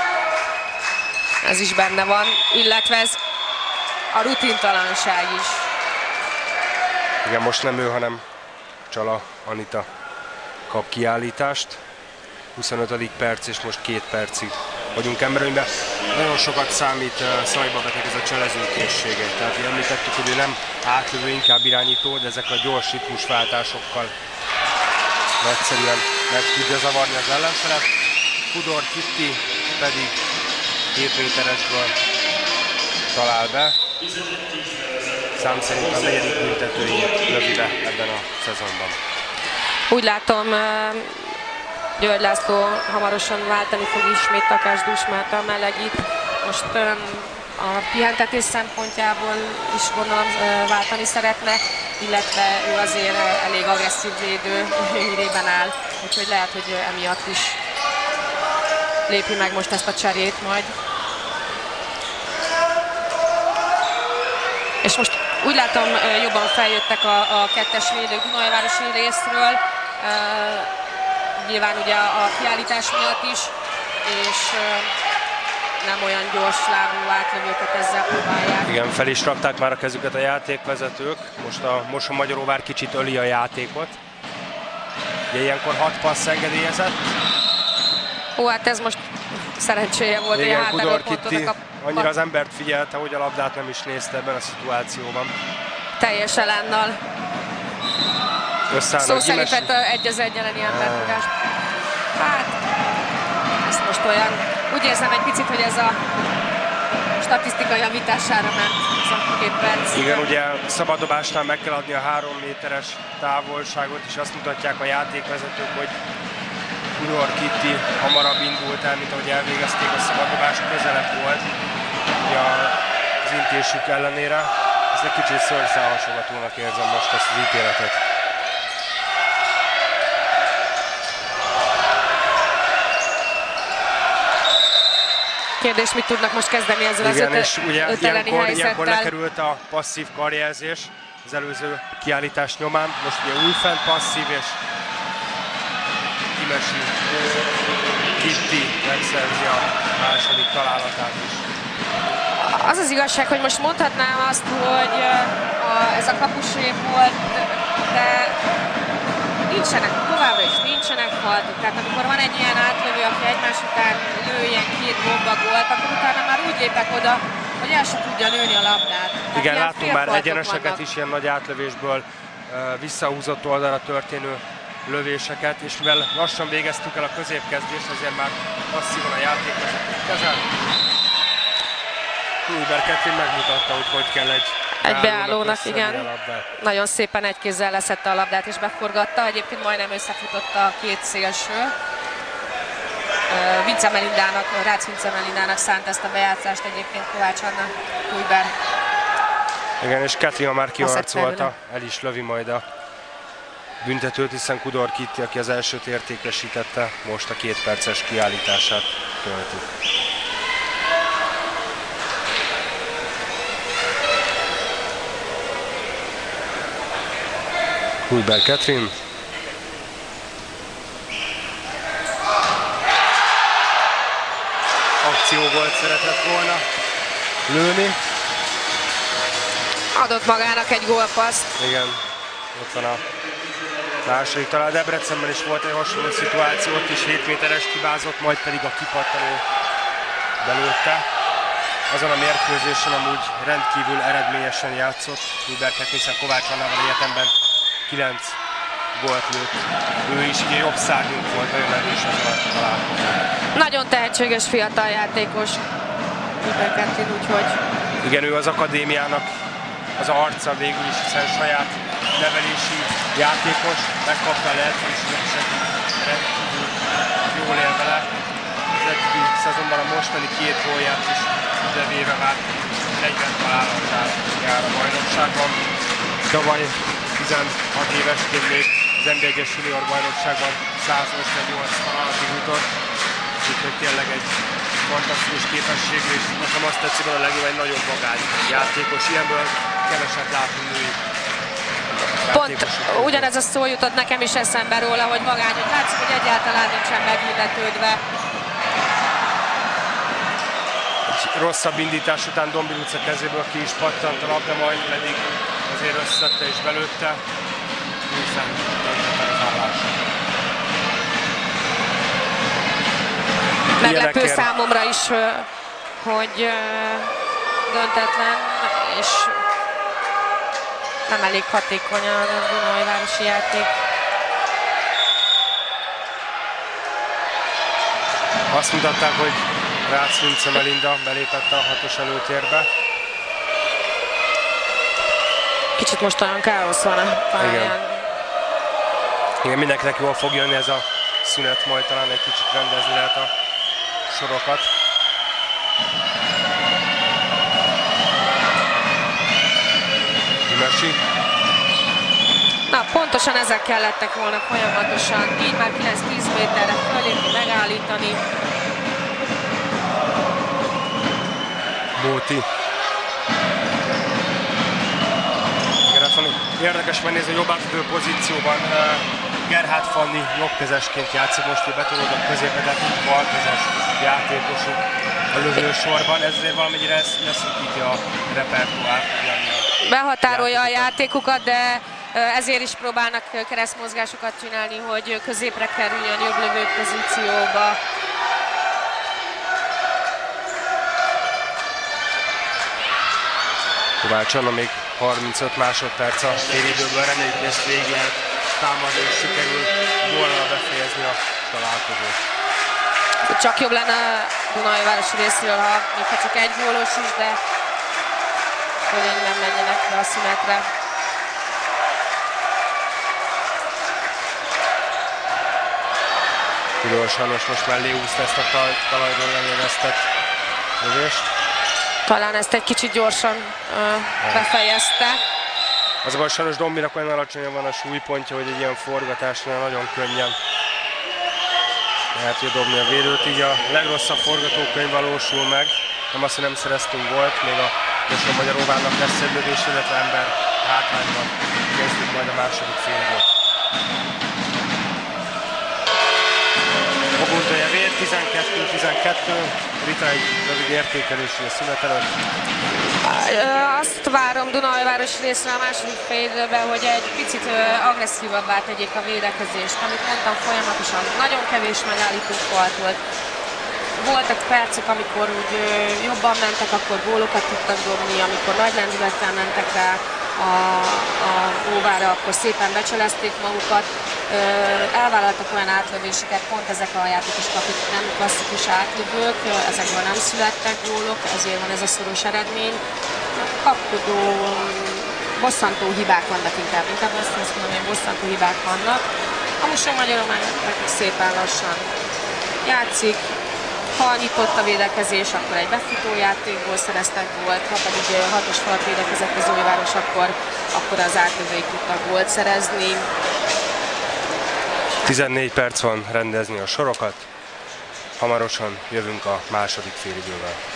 ez is benne van, illetve ez a rutintalanság is. Igen, most nem ő, hanem Csala Anita kap kiállítást. huszonötödik perc, és most két percig vagyunk emberünkben. Nagyon sokat számít uh, Szalai Babettnek ez a cselezőkészsége. Tehát említettük, hogy ő nem átlövő, inkább irányító, de ezek a gyors ritmusváltásokkal nagyszerűen meg tudja zavarni az ellenfelet. Fudor Kitti pedig két méteresből talál be. Szám szerint a negyedik büntetőjét lövi be ebben a szezonban. Úgy látom, György László hamarosan váltani fog ismét Takás Dusmát melegít. Most a pihentetés szempontjából is gondolom váltani szeretne, illetve ő azért elég agresszív védő hírében áll, úgyhogy lehet, hogy emiatt is lépi meg most ezt a cserét majd. És most úgy látom, jobban feljöttek a, a kettes védők Dunajvárosi részről, uh, nyilván ugye a kiállítás miatt is, és uh, nem olyan gyors lábú átlövőket ezzel próbálják. Igen, fel is rakták már a kezüket a játékvezetők, most a Mosonmagyaróvár kicsit öli a játékot. Ugye ilyenkor hat passz engedélyezett. Ó, hát ez most szerencséje volt, hogy a hátáról pontot a kap... Annyira az embert figyelte, hogy a labdát nem is nézte ebben a szituációban. Teljes elánnal. Szó szerint vett egy az egy elleni emberfogás. Hát, ez most olyan. Úgy érzem egy picit, hogy ez a statisztika javítására ment ez a két perc. Igen, ugye szabaddobásnál meg kell adni a három méteres távolságot, és azt mutatják a játékvezetők, hogy Fudor Kitti hamarabb indult el, mint ahogy elvégezték a szabaddobást, közelebb volt az intésük ellenére. Ez egy kicsit szőrszálhasogatónak érzem most ezt az ítéletet. Kérdés, mit tudnak most kezdeni ezzel az Igen, öt, és ugye öt elleni ilyenkor, helyzettel. ilyenkor lekerült a passzív karjelzés az előző kiállítás nyomán. Most ugye újfent passzív, és Gyimesi Kitti megszerzi a második találatát is. Az az igazság, hogy most mondhatnám azt, hogy a, ez a kapusé volt, de nincsenek, továbbra is nincsenek faltok. Tehát amikor van egy ilyen átlövő, aki egymás után lő ilyen két bomba gólt, akkor utána már úgy lépek oda, hogy el sem tudja lőni a labdát. Tehát igen, láttunk már egyeneseket vannak. is, ilyen nagy átlövésből uh, visszahúzott oldalra történő lövéseket, és mivel lassan végeztük el a középkezdést, ezért már passzívan a játékvezető kezel. Kulber Ketrin megmutatta, hogy hogy kell egy Egy beállónak, igen. Nagyon szépen egy kézzel leszette a labdát és beforgatta. Egyébként majdnem összefutott a két szélső. Vince Melindának, Rácz Vince Melindának szánt ezt a bejátszást egyébként Kovács Anna Kulber. Igen, és Katrina már kiharcolta, el is lövi majd a büntetőt, hiszen Fudor Kitti, aki az elsőt értékesítette, most a két perces kiállítását tölti. Kulber Ketrin. Akciógolt szeretett volna lőni. Adott magának egy gólpaszt. Igen, ott van a második. Talán Debrecenben is volt egy hasonló szituáció, ott is hét méteres hibázott, majd pedig a kipattanó belőtte. Azon a mérkőzésen amúgy rendkívül eredményesen játszott Kulber Ketrin, hiszen Kovács Annával egyetemben kilenc gólt lőtt. Ő is ugye jobb szárnyunk volt, nagyon erős azon a találkozón. Nagyon tehetséges fiatal játékos Kulber Ketrin, úgyhogy... Igen, ő az akadémiának az arca végül is, hiszen saját nevelési játékos, megkapta a lehetőséget, rendkívül jól él vele. Az eddigi szezonban a mostani két gólját is idevéve már negyven találatnál jár a bajnokságban. Tavaly tizenhat évesként még az en bé egyes junior bajnokságban száz ötvennyolc találatig jutott, úgyhogy tényleg egy fantasztikus képesség, és nekem azt tetszik, hogy a legjobb egy nagyon vagány játékos. Ilyenből keveset látunk női. Pont ugyanez a szó jutott nekem is eszembe róla, hogy vagány, hogy látszik, hogy egyáltalán nincsen megilletődve. Egy rosszabb indítás után Dombiluca kezéből ki is pattant a labda, majd pedig azért összette és belőtte. Hiszen az állás. Meglepő Ilyenekért számomra is, hogy döntetlen, és nem elég hatékony a Dunaújvárosi játék. Azt mutatták, hogy Rácz Vince Melinda belépett a hatos előtérbe. Kicsit most olyan káosz van a pályán. Igen. Igen, mindenkinek jól fog jönni ez a szünet, majd talán egy kicsit rendezni lehet a sorokat. Gyimesi. Na, pontosan ezek kellettek volna folyamatosan. Így már kilenc-tíz méterre fölépni, megállítani. Bóti. Érdekes megnézni, a jobb átadó pozícióban Gerhard Fanni jobbkezesként játszik, most ő betolódott középre, tehát így balkezes játékosok a lövősorban, ezért valamennyire leszűkíti a repertoárt. Behatárolja a játékukat, de ezért is próbálnak keresztmozgásokat csinálni, hogy középre kerüljön, jobb lövő pozícióba. Kovács Anna még harmincöt másodperc a félidőből, reméljük, hogy ezt végig lehet támadni, és sikerül góllal befejezni a találkozót. Csak jobb lenne a Dunaújvárosi részről, ha még ha csak egy gólos is, de hogy nem menjenek be a szünetre. Tudor Sajnos most mellé úszta ezt a talajról lelővesztett lövést. Talán ezt egy kicsit gyorsan uh, befejezte. Az a baj, sajnos Dombinak olyan alacsonyan van a súlypontja, hogy egy ilyen forgatásnál nagyon könnyen lehet dobni a védőt. Így a legrosszabb forgatókönyv valósul meg. Nem azt, hogy nem szereztünk gólt, még a Kossuth Magyaróvárnak lesz egy lövés, illetve ember hátrányban kezdjük majd a második félidőt. Ogundoje vér, tizenkettő tizenkettő. Rita egy rövid értékelési a szünet előtt. Azt várom Dunaújváros részre a második félidőben, hogy egy picit agresszívabbá tegyék a védekezést. Amit mondtam, folyamatosan nagyon kevés megállító falt volt. Voltak percek, amikor úgy jobban mentek, akkor gólokat tudtak dobni, amikor nagy lendülettel mentek rá a, a óvára, akkor szépen becselezték magukat. Elvállaltak olyan átlövéseket, pont ezek a játékosok, akik nem klasszikus átlövők, ezekből nem születtek gólok, ezért van ez a szoros eredmény. Kapkodó, bosszantó hibák vannak inkább, inkább azt mondom, hogy bosszantó hibák vannak. A Mosón Magyarország szépen lassan játszik. Ha nyitott a védekezés, akkor egy befutó játékból szereztek gólt, ha pedig hatos falat védekezett az Újváros, akkor, akkor az átlövőik tudtak gólt szerezni. tizennégy perc van rendezni a sorokat, hamarosan jövünk a második félidővel.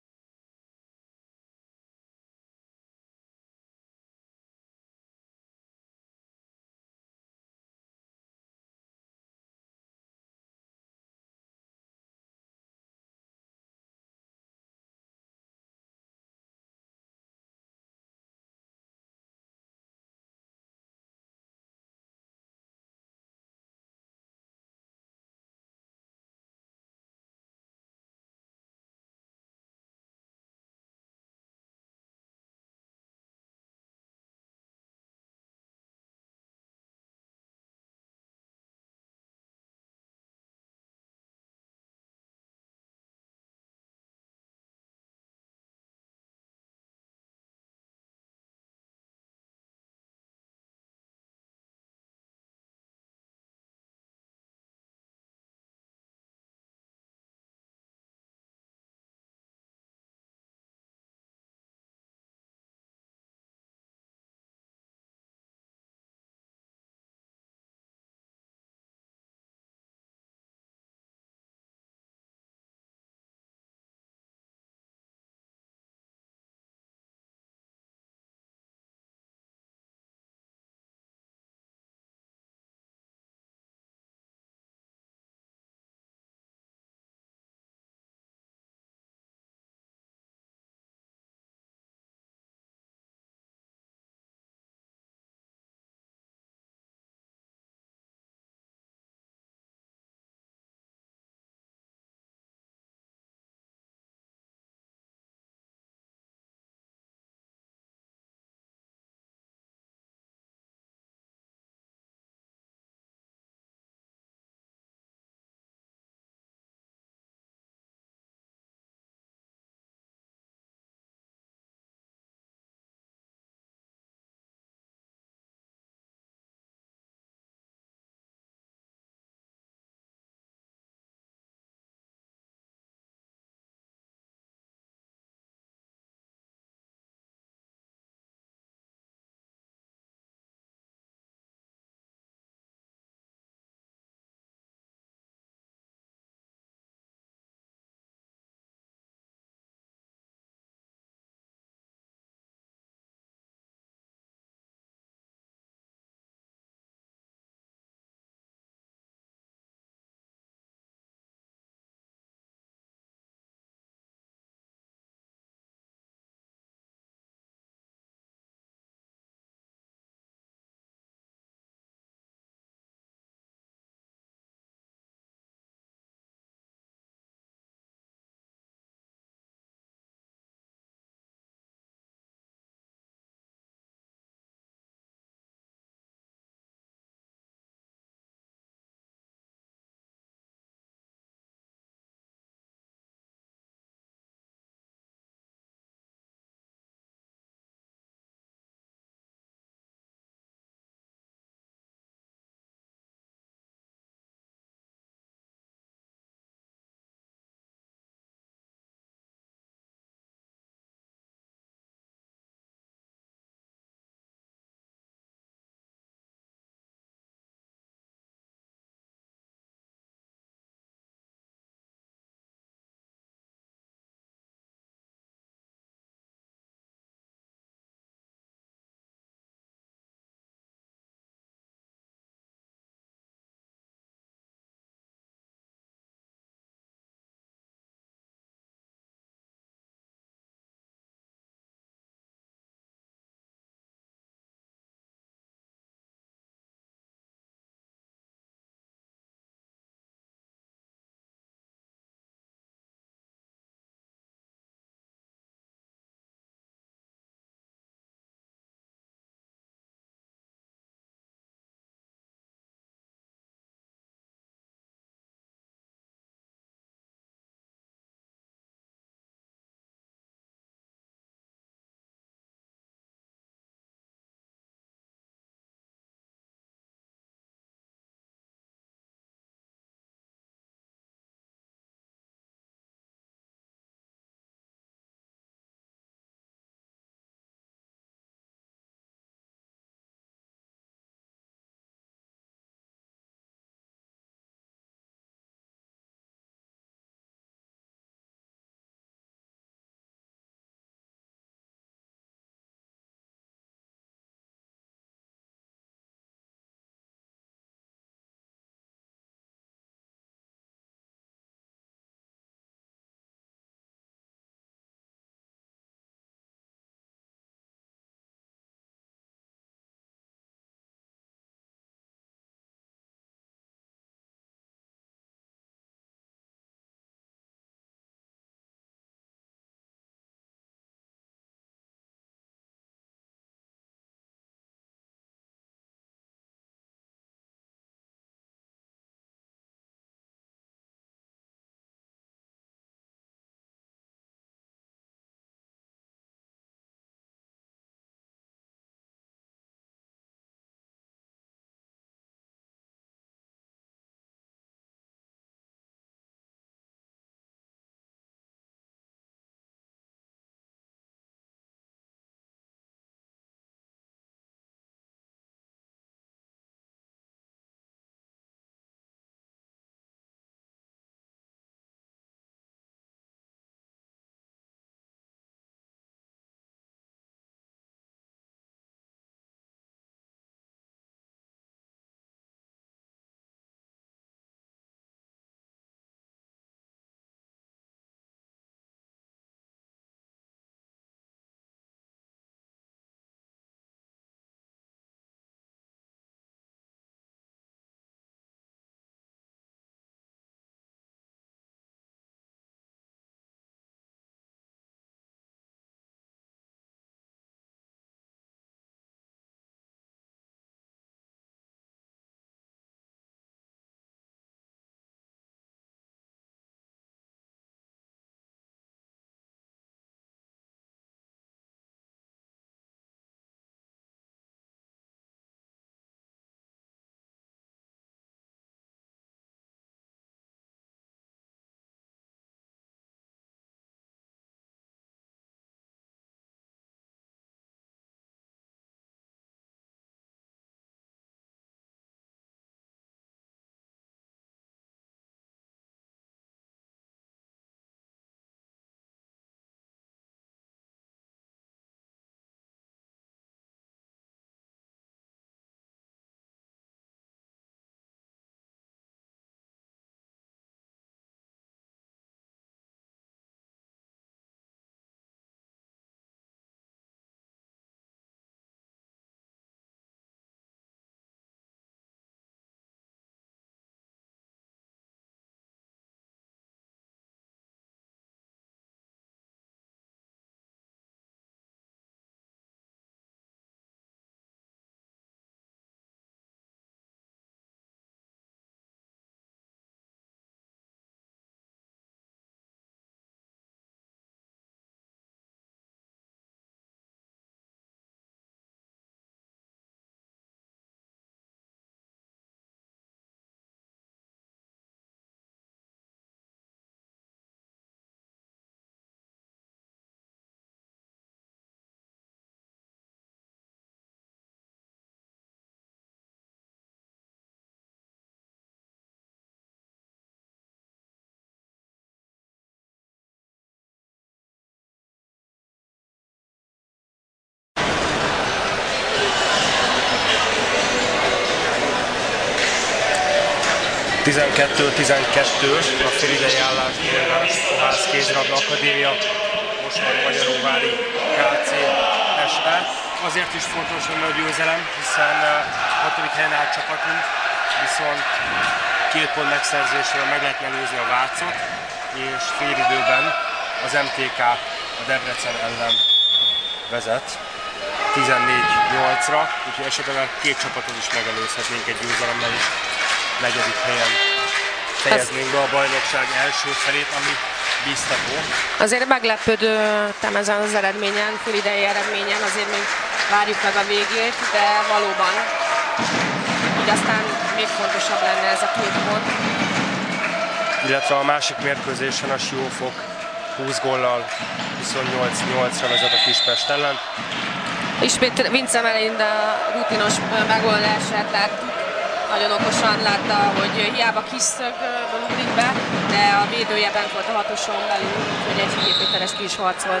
tizenkettő tizenkettő a félidei állás Dunaújvárosi Kohász Kézilabda Akadémia, Mosonmagyaróvári ká cé este. Azért is fontos lenne a győzelem, hiszen hatodik helyen áll csapatunk, viszont két pont megszerzésről meg lehetne előzni a Vácot, és félidőben az em té ká a Debrecen ellen vezet tizennégy nyolcra, úgyhogy esetleg a két csapatot is megelőzhetnénk egy győzelemmel is. Negyedik helyen fejeznénk be a bajnokság első felét, ami bíztató. Azért meglepődöttem ezen az eredményen, félidei eredményen, azért még várjuk meg a végét, de valóban így aztán még fontosabb lenne ez a két pont. Illetve a másik mérkőzésen a Siófok húsz góllal huszonnyolc nyolcra vezet a Kispest ellen. Ismét Vince Melinda rutinos megoldását láttuk. Nagyon okosan látta, hogy hiába kis szögből ugrik be, de a védője bent volt a hatoson belül, úgyhogy egy Figyé Péteres ki is harcolt.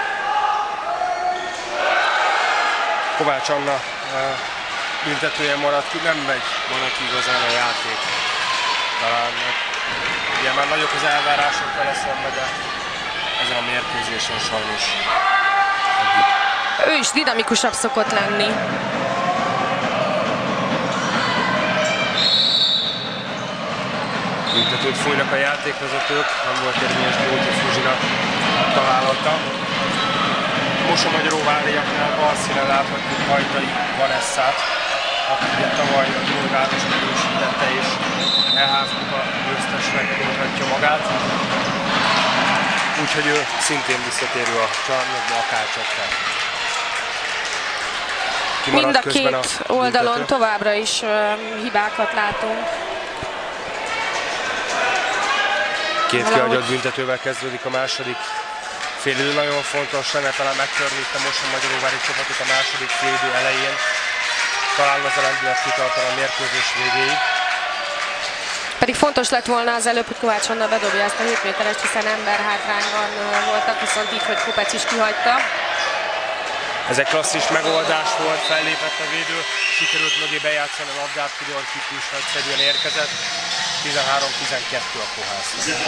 Kovács Anna büntetője maradt ki, nem megy maradt ki igazán a játék. Talán ugye már nagyok az elvárások vele szemben, de ezen a mérkőzésen sajnos eddig. Ő is dinamikusabb szokott lenni. Büntetőt fújnak a játékvezetők, nem volt érvényes Bóti Fuzsina találata. Mosonmagyaróváriaknál bal színen láthatjuk Hajtai Vanesszát, aki ugye tavaly a Dunaújváros erősítette és é há ef kupa győztesnek mondhatja magát. Úgyhogy ő szintén visszatérő a csarnokba, akárcsak kell. Mind a két a oldalon büntető. Továbbra is uh, hibákat látunk. Két kihagyott büntetővel kezdődik a második félidő. Nagyon fontos lenne talán megtörni itt a Mosonmagyaróvári csapatot a második félidő elején. Talán az a lendület kitartani a mérkőzés végéig. Pedig fontos lett volna az előbb, hogy Kovács Anna bedobja ezt a hét méterest, hiszen ember hátrányban voltak, viszont így, hogy Kopec is kihagyta. Ez egy klasszis megoldás volt, fellépett a védő, sikerült mögé bejátszani a labdát, Fidor Kikus nagyszerűen érkezett. tizenhárom tizenkettő a Kohász.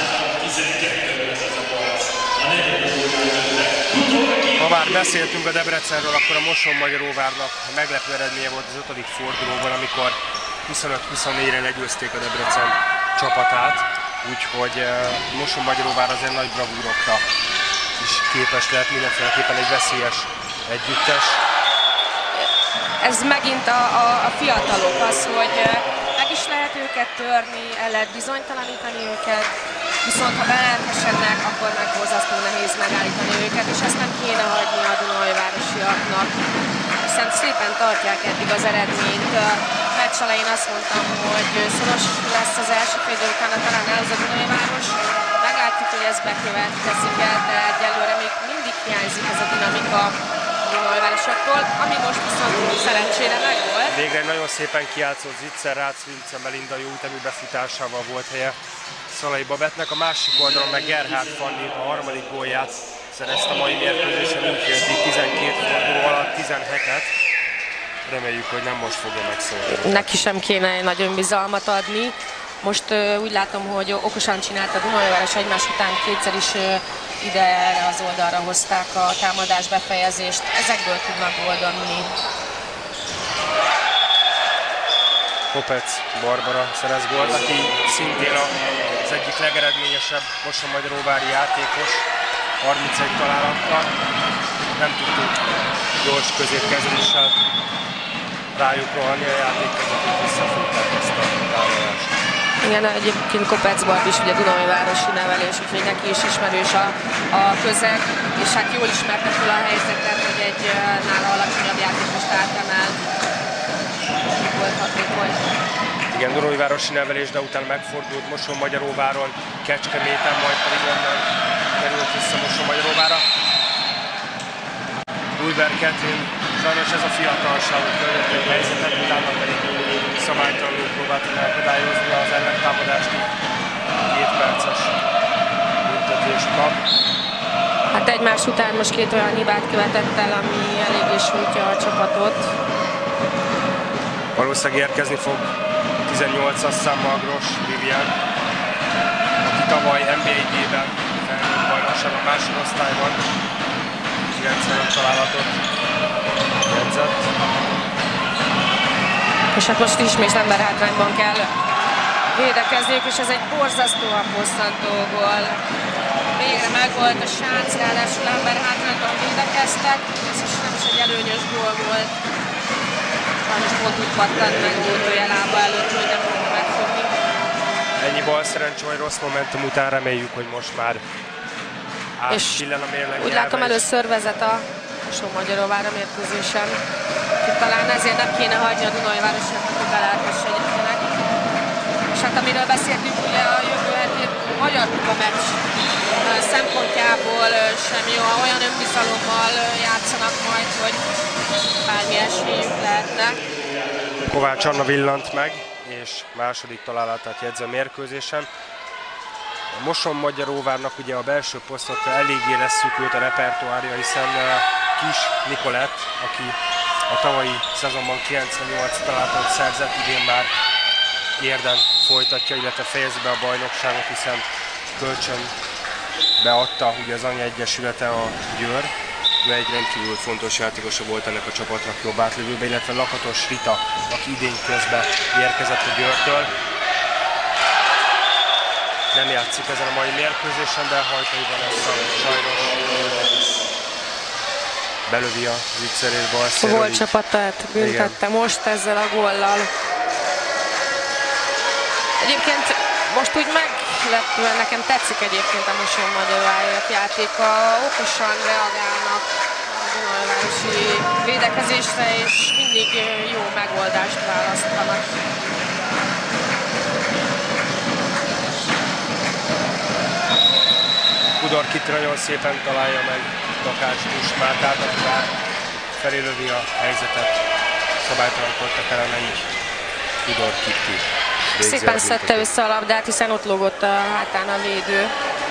Ha már beszéltünk a Debrecenről, akkor a Mosonmagyaróvárnak meglepő eredménye volt az ötödik fordulóban, amikor huszonöt huszonnégyre legyőzték a Debrecen csapatát, úgyhogy Mosonmagyaróvár azért nagy bravúrokra is képes lehet, mindenféleképpen egy veszélyes együttes. Ez megint a, a, a fiatalok, az, hogy meg is lehet őket törni, el lehet bizonytalanítani őket, viszont ha beleesednek, akkor meg borzasztó nehéz megállítani őket, és ezt nem kéne hagyni a dunaújvárosiaknak, hiszen szépen tartják eddig az eredményt. Meccs elején azt mondtam, hogy szoros lesz az első félidő, utána talán elhoz a Dunaújváros. Meglátjuk, hogy ez bekövetkezik el, de egyelőre még mindig hiányzik ez a dinamika Dunaújvárosoktól, ami most viszont szerencsére megvolt. Végre nagyon szépen kijátszott Zitzer, Rácz Vince Melinda jó ütemű befutásával volt helye Szalai Babetnek, a másik oldalon meg Gerhard Fanni a harmadik gólját szerezte a mai mérkőzésen, úgy érzik tizenkét forduló alatt tizenhetet. Reméljük, hogy nem most fogja megszólni. Neki sem kéne nagyon bizalmat adni. Most uh, úgy látom, hogy okosan csinálta a Dunaújváros, egymás után kétszer is uh, ide erre az oldalra hozták a támadás befejezést. Ezekből tudnak oldani. Kopec Barbara szerez gólt, aki szintén az egyik legeredményesebb Mosonmagyaróvári játékos, harmincegy találattal. Nem tudtuk gyors középkezdéssel rájuk rohanni, a játékvezetők visszafogták ezt a támadást. Igen, egyébként Kopec Barb is ugye Dunaújvárosi nevelés, úgyhogy neki is ismerős a, a közeg, és hát jól ismerte fel a helyzetet, hogy egy nála alacsonyabb játékost átemel. Volt hatékony. Igen, Dunaújvárosi nevelés, de utána megfordult Mosonmagyaróváron, Kecskeméten, majd pedig onnan került vissza Mosonmagyaróvára. Ulber Ketrin, sajnos ez a fiatalság, hogy körülbelül egy helyzetet, utána pedig szabálytalanul próbált megakadályozni az ellentámadást, két perces büntetést kap. Hát egymás után most két olyan hibát követett el, ami eléggé sújtja a csapatot. Valószínűleg érkezni fog tizennyolcas számmal Gross Vivian, aki tavaly en bé egy B-ben felnőtt bajnokságban másodosztályban kilencvenöt találatot jegyzett. És hát most ismét emberhátrányban kell védekezniük, és ez egy borzasztóan bosszantó gól. Végre megvolt a sánc, ráadásul emberhátrányban védekeztek, ez is nem is egy előnyös gól volt. Sajnos pont úgy pattant meg Gótolja lába előtt, hogy nem fogja megfogni. Ennyi bal szerencsé, vagy rossz momentum után reméljük, hogy most már átpillen a mérleg. Úgy látom, először vezet a Mosonmagyaróvár mérkőzésen. Talán ezért nem kéne hagyni a Dunajvárosnak, hogy belelkessenek. És hát amiről beszéltünk, ugye a jövő heti magyar kupa meccs szempontjából sem jó, olyan önbizalommal játszanak majd, hogy bármi esélyük lehetne. Kovács Anna villant meg, és második találatát jegyez a mérkőzésen. A Mosonmagyaróvárnak ugye a belső posztot eléggé leszűkült a repertoárja, hiszen Kis Nikolett, aki a tavalyi szezonban kilencvennyolc találatot szerzett, idén már érden folytatja, illetve fejezi be a bajnokságot, hiszen kölcsön beadta ugye az Anya Egyesülete a Győr. Ő egy rendkívül fontos játékosa volt ennek a csapatnak jobb átlövőbe, illetve Lakatos Rita, aki idén közben érkezett a Győrtől. Nem játszik ezen a mai mérkőzésen, de Hajtaiban ezt a sajnos belövi a viccerés balszéről. A gólcsapatát büntette most ezzel a góllal. Egyébként most úgy meglepően nekem tetszik egyébként a Mosonmagyaróvár játéka. Okosan reagálnak a dunajvárosi védekezésre, és mindig jó megoldást választanak. Tudor Kitti nagyon szépen találja meg Takács Tusmátát, aki már felélövi a helyzetet. Szabálytalankodtak ellene, így Tudor Kitti. Szépen szedte össze a labdát, hiszen ott lógott a hátán a védő.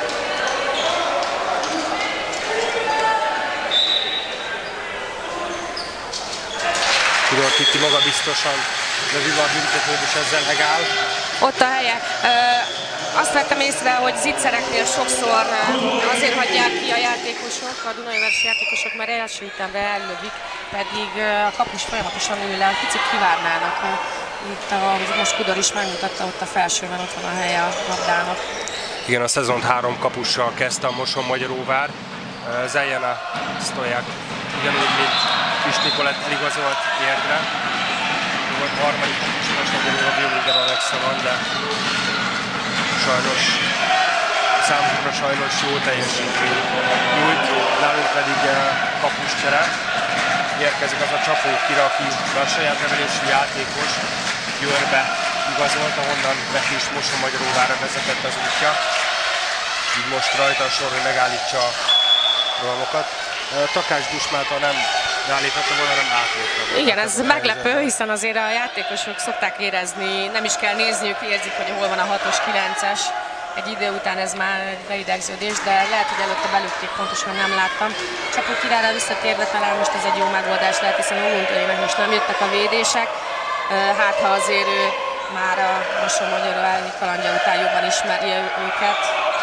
Tudor Kitti magabiztosan lövi a büntetőt, és ezzel egál. Ott a helye. Azt vettem észre, hogy zicsereknél sokszor azért hagyják ki a játékosok, a dunajvárosi játékosok, mert első ütemre ellövik, pedig a kapus folyamatosan ül le, picit kivárnának. Itt, ahogy most Kudor is megmutatta, ott a felsőben ott van a helye a labdának. Igen, a szezont három kapussal kezdte a Mosonmagyaróvár. Zeljana Stoják ugyanúgy, mint Kis Nikolett eligazolt érdre. Ő volt a harmadik kapus, most egyelőre a Biológia Alexa van, de sajnos, számukra sajnos jó teljesítmény nyújt, nálunk pedig kapuscsere. Érkezik az a Csapó Kira, aki a saját nevelésű játékos Győrbe igazolt, ahonnan neki is Mosonmagyaróvárra vezetett az útja. Így most rajta a sor, hogy megállítsa a rohamokat. Takács Tusmáta nem ráléphetne volna, nem átlépte. Igen, ez meglepő, hiszen azért a játékosok szokták érezni, nem is kell nézniük, érzik, hogy hol van a hatos, kilences. Egy idő után ez már beidegződés, de lehet, hogy előtte belőtték, pontosan nem láttam. Csapó Kirára visszatérve talán most ez egy jó megoldás lehet, hiszen Oluntóinak most nem jöttek a védések. Hát ha azért ő már a Mosonmagyaróvári kalandja után jobban ismeri őket.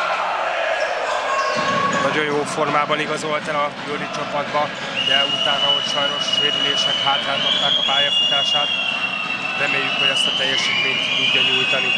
Nagyon jó formában igazolt el a Győri csapatba, de utána, hogy sajnos sérülések hátráltatták a pályafutását, reméljük, hogy ezt a teljesítményt tudja nyújtani.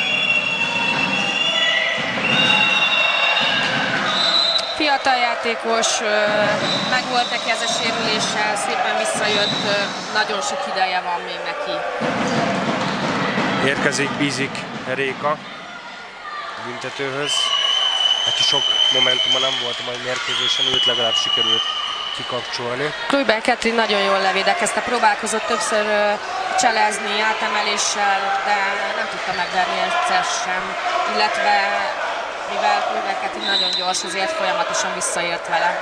Fiatal játékos, megvolt neki ez a sérüléssel, szépen visszajött, nagyon sok ideje van még neki. Érkezik Bizik Réka büntetőhöz. Neki sok momentuma nem volt a mai mérkőzésen, őt legalább sikerült kikapcsolni. Kluiber Ketrin nagyon jól levédekezte, próbálkozott többször cselezni átemeléssel, de nem tudta megverni egyszer sem, illetve mivel Kluiber Ketrin nagyon gyors, azért folyamatosan visszaért vele.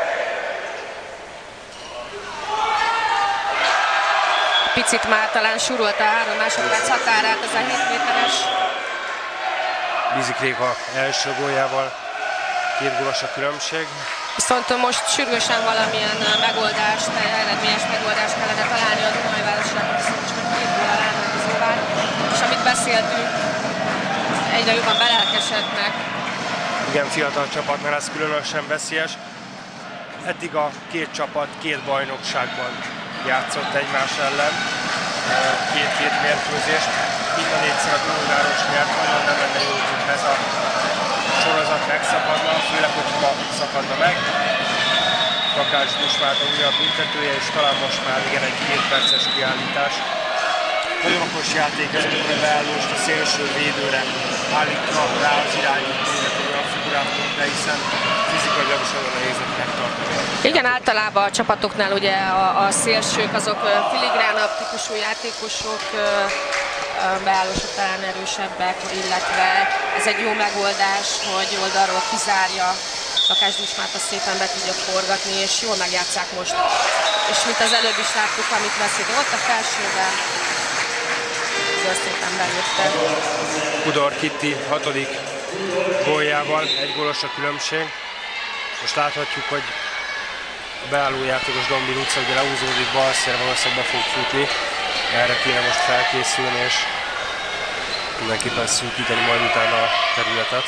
Picit már talán súrolta a három másodperc határát, ez a hét méteres. Bizik Réka első góljával két gólos a különbség. Viszont most sürgősen valamilyen megoldást, eredményes megoldást kellene találni a Dunajvárosnak, viszont csak két gól a rendelkezővel. És amit beszél beszéltünk, egyre jobban belelkesednek. Igen, fiatal csapatnál ez különösen veszélyes. Eddig a két csapat két bajnokságban játszott egymás ellen, két-két mérkőzést. Mind a négyszer a Dunaújváros nyert, nagyon nem lenne jó, hogy ez a sorozat megszakadna, főleg, hogy ma szakadna meg. Takács Dusmát a újabb büntetője, és talán most már igen egy két perces kiállítás. Nagyon okos játék ez, amikor a beállóst a szélső védőre állítva rá az irányító, illetve olyan figurát mond be, hiszen fizikailag is nagyon nehéz megtartani. Igen, általában a csapatoknál ugye a, a szélsők azok filigránabb típusú játékosok, beállósok talán erősebbek, illetve ez egy jó megoldás, hogy oldalról kizárja Takács Dusmát, azt szépen be tudja forgatni, és jól megjátsszák most. És mint az előbb is láttuk, amit beszéltünk, ott a felsőben, szépen belőtte. Kudor Kitti hatodik góljával, egy gólos a különbség. Most láthatjuk, hogy a beálló játékos Dombi Luca ugye leúzódik balszér, valószínűleg be fog futni. Erre kéne most felkészülni, és mindenképpen szűkíteni majd utána a területet.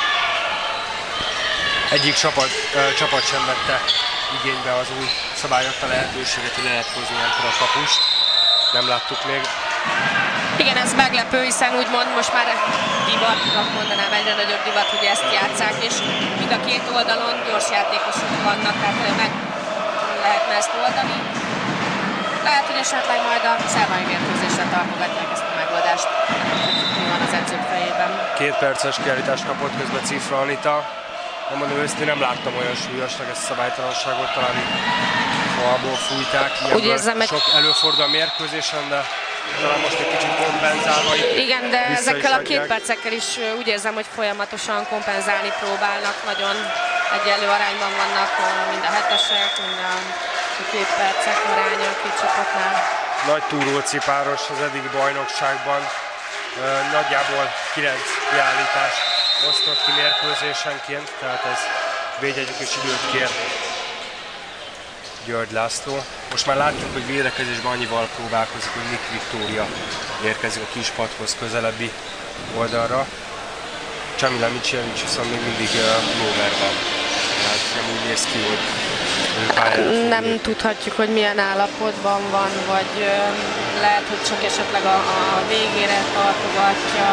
Egyik csapat, ö, csapat sem vette igénybe az új szabályokta lehetőséget, hogy lehet hozni ilyenkor a kapust. Nem láttuk még. Igen, ez meglepő, hiszen úgymond most már divatnak mondanám, egyre nagyobb divat, hogy ezt játsszák, és mind a két oldalon gyors játékosok vannak, tehát meg lehetne ezt oldani. Lehet, hogy esetleg majd a szervai mérkőzésre tartogatják ezt a megoldást. Mi van az edzők fejében. Két perces kiállítást kapott közben Cifra Anita. Nem mondom őszintén, nem láttam olyan súlyosnak ezt a szabálytalanságot, talán falból fújták. Úgy érzem, sok előfordul a mérkőzésen, de talán most egy kicsit kompenzálva. Igen, de ezekkel a két percekkel is úgy érzem, hogy folyamatosan kompenzálni próbálnak. Nagyon egyenlő arányban vannak mind a hetesek, mind a két percek aránya a két csapatnál. Nagy túróci páros az eddigi bajnokságban. Nagyjából kilenc kiállítás osztott ki mérkőzésenként, tehát ez védjegyük és időt kér György László. Most már látjuk, hogy védekezésben annyival próbálkozik, hogy Nick Viktória érkezik a kispadhoz közelebbi oldalra. Csamila Micsielics viszont még mindig lóverben. Tehát nem úgy néz ki, hogy ő pályára Nem fog tudhatjuk, hogy milyen állapotban van, vagy lehet, hogy csak esetleg a, a végére tartogatja.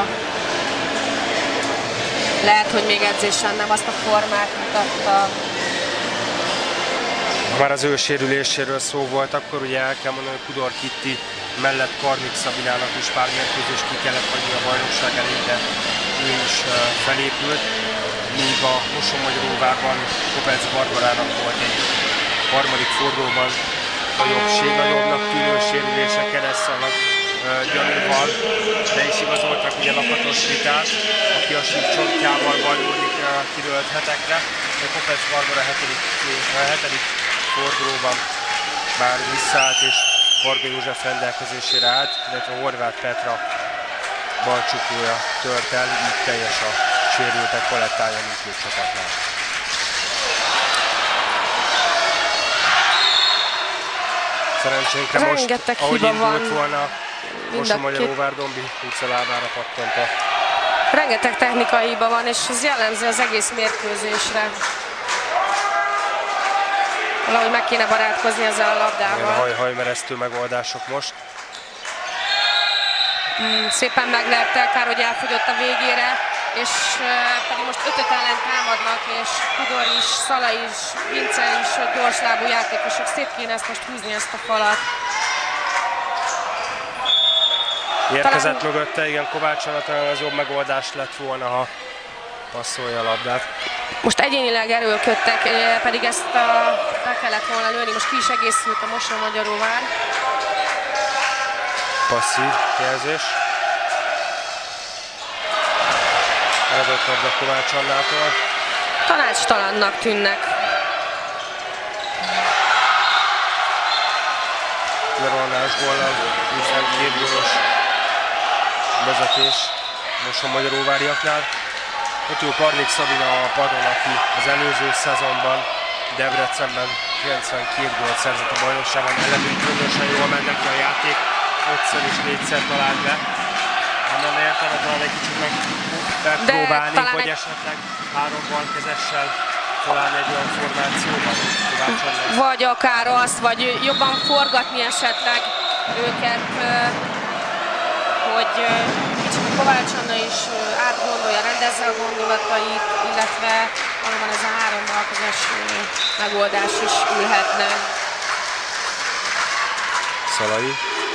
Lehet, hogy még edzésen nem azt a formát mutatta. Ha már az ő sérüléséről szó volt, akkor ugye el kell mondani, hogy Kudor Kitti mellett Karnik Szabinának is pár mérkőzést ki kellett hagyni a bajnokság elé, de ő is felépült. Míg a Mosonmagyaróvárban Kopec Barbarának volt egy harmadik fordulóban nagyobb, nagyobbnak tűnő sérülése keresztszallag gyanúval, de is igazoltak ugye Lakatos Vitát, aki a sípcsontjával bajlódik kidőlt hetekre, de Kopec Barbara hetedik, hetedik fordulóban már visszaállt és Varga József rendelkezésére állt, illetve Horváth Petra balcsukója tört el, így teljes a sérültek palettája mindkét csapatnál. Szerencsénkre most, rengeteg ahogy hiba indult van. volna, Mosonmagyaróvár Dombi utca lábára pattant a... Rengeteg technikai hiba van, és ez jellemző az egész mérkőzésre. Valahogy meg kéne barátkozni ezzel a labdával. Haj, hajmeresztő megoldások most. Mm, szépen meglerte, kár, hogy elfogyott a végére, és uh, pedig most ötöt ellen támadnak, és Kudor is, Szala is, Vince is, gyorslábú játékosok. Szép kéne ezt most húzni, ezt a falat. Érkezett Talán... mögötte, igen, Kovács Anna, talán az jobb megoldás lett volna, ha passzolja a labdát. Most egyénileg erőlködtek, pedig ezt a, be kellett volna lőni, most ki is egészült a Mosonmagyaróvár. Passzív jelzés. Eredett labda Kovács Annától. Tanácstalannak tűnnek. Lerohanás góllal, tizenkét gólos vezetés Mosonmagyaróváriaknál. Ott ül Karnik Szabina a padon, aki az előző szezonban Debrecenben kilencvenkét gólt szerzett a bajnokságon, ellenünk különösen jól ment neki a játék, ötször és négyszer talált be. Nem lenne értelme talán egy kicsit meg megpróbálni, vagy egy... esetleg három balkezessel találni egy olyan formációban? Vagy akár azt, vagy jobban forgatni esetleg őket, hogy kicsit Kovács Anna is átgondolja, rendezze a gondolatait, illetve valóban ez a három balkezes megoldás is ülhetne. Szalai.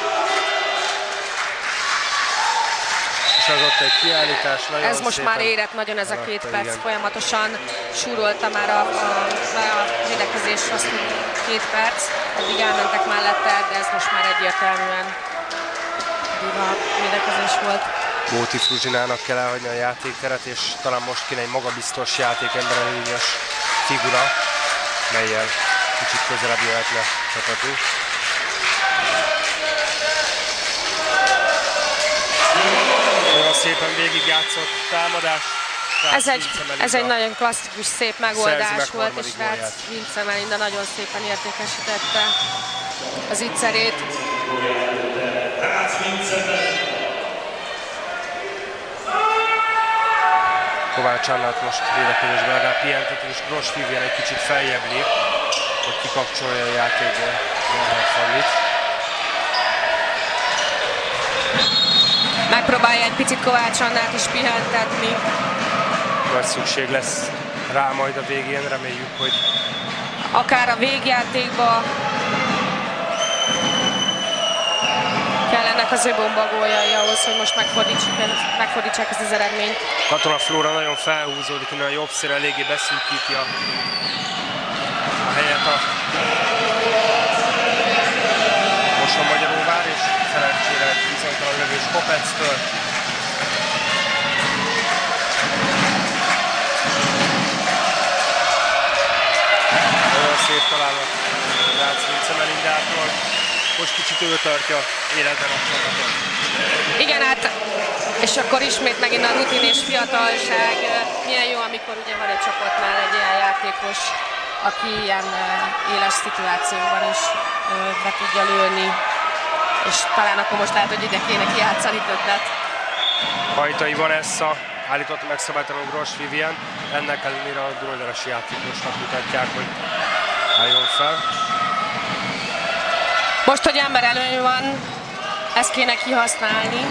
És az ott egy kiállítás, nagyon ez most már érett nagyon ez a két perc, igen. Folyamatosan súrolta már a, a, a védekezés azt, hogy két perc, eddig elmentek mellette, de ez most már egyértelműen diva védekezés volt. Bóti Fruzsinának kell elhagyni a játékteret, és talán most kéne egy magabiztos játékember, előnyös figura, mellyel kicsit közelebb jöhetne csapatunk. Nagyon szépen végigjátszott támadás. Ez egy, ez egy nagyon klasszikus, szép megoldás volt, és Rácz Vince Melinda nagyon szépen értékesítette az ígyszerét. Kovács Annát most védekezésben legalább pihentették, és Gross Vivian egy kicsit feljebb lép, hogy kikapcsolja a játékból Gerhard Fanlit. Megpróbálja egy picit Kovács Annát is pihentetni. Nagy szükség lesz rá majd a végén, reméljük, hogy... Akár a végjátékba kellenek az ő bombagóljai ahhoz, hogy most megfordítsák ezt az eredményt. Katona Flóra nagyon felhúzódik, innen a jobb szél eléggé beszűkíti a, a helyet a Mosonmagyaróvár, és szerencsére egy bizonytalan lövés Kopectől. Nagyon szép találat Rácz Vince Melindától. Most kicsit ő tartja életben a csapatot. Igen, hát és akkor ismét megint a rutin és fiatalság. Milyen jó, amikor ugye van egy csapatnál egy ilyen játékos, aki ilyen éles szituációban is be tudja lőni. És talán akkor most lehet, hogy ide kéne kijátszani többet. Hajtai Vanessa állította meg szabálytalanul Gross Vivian. Ennek ellenére a Grolderes játékosnak mutatják, hogy álljon fel. Most, hogy ember előny van, ezt kéne kihasználni.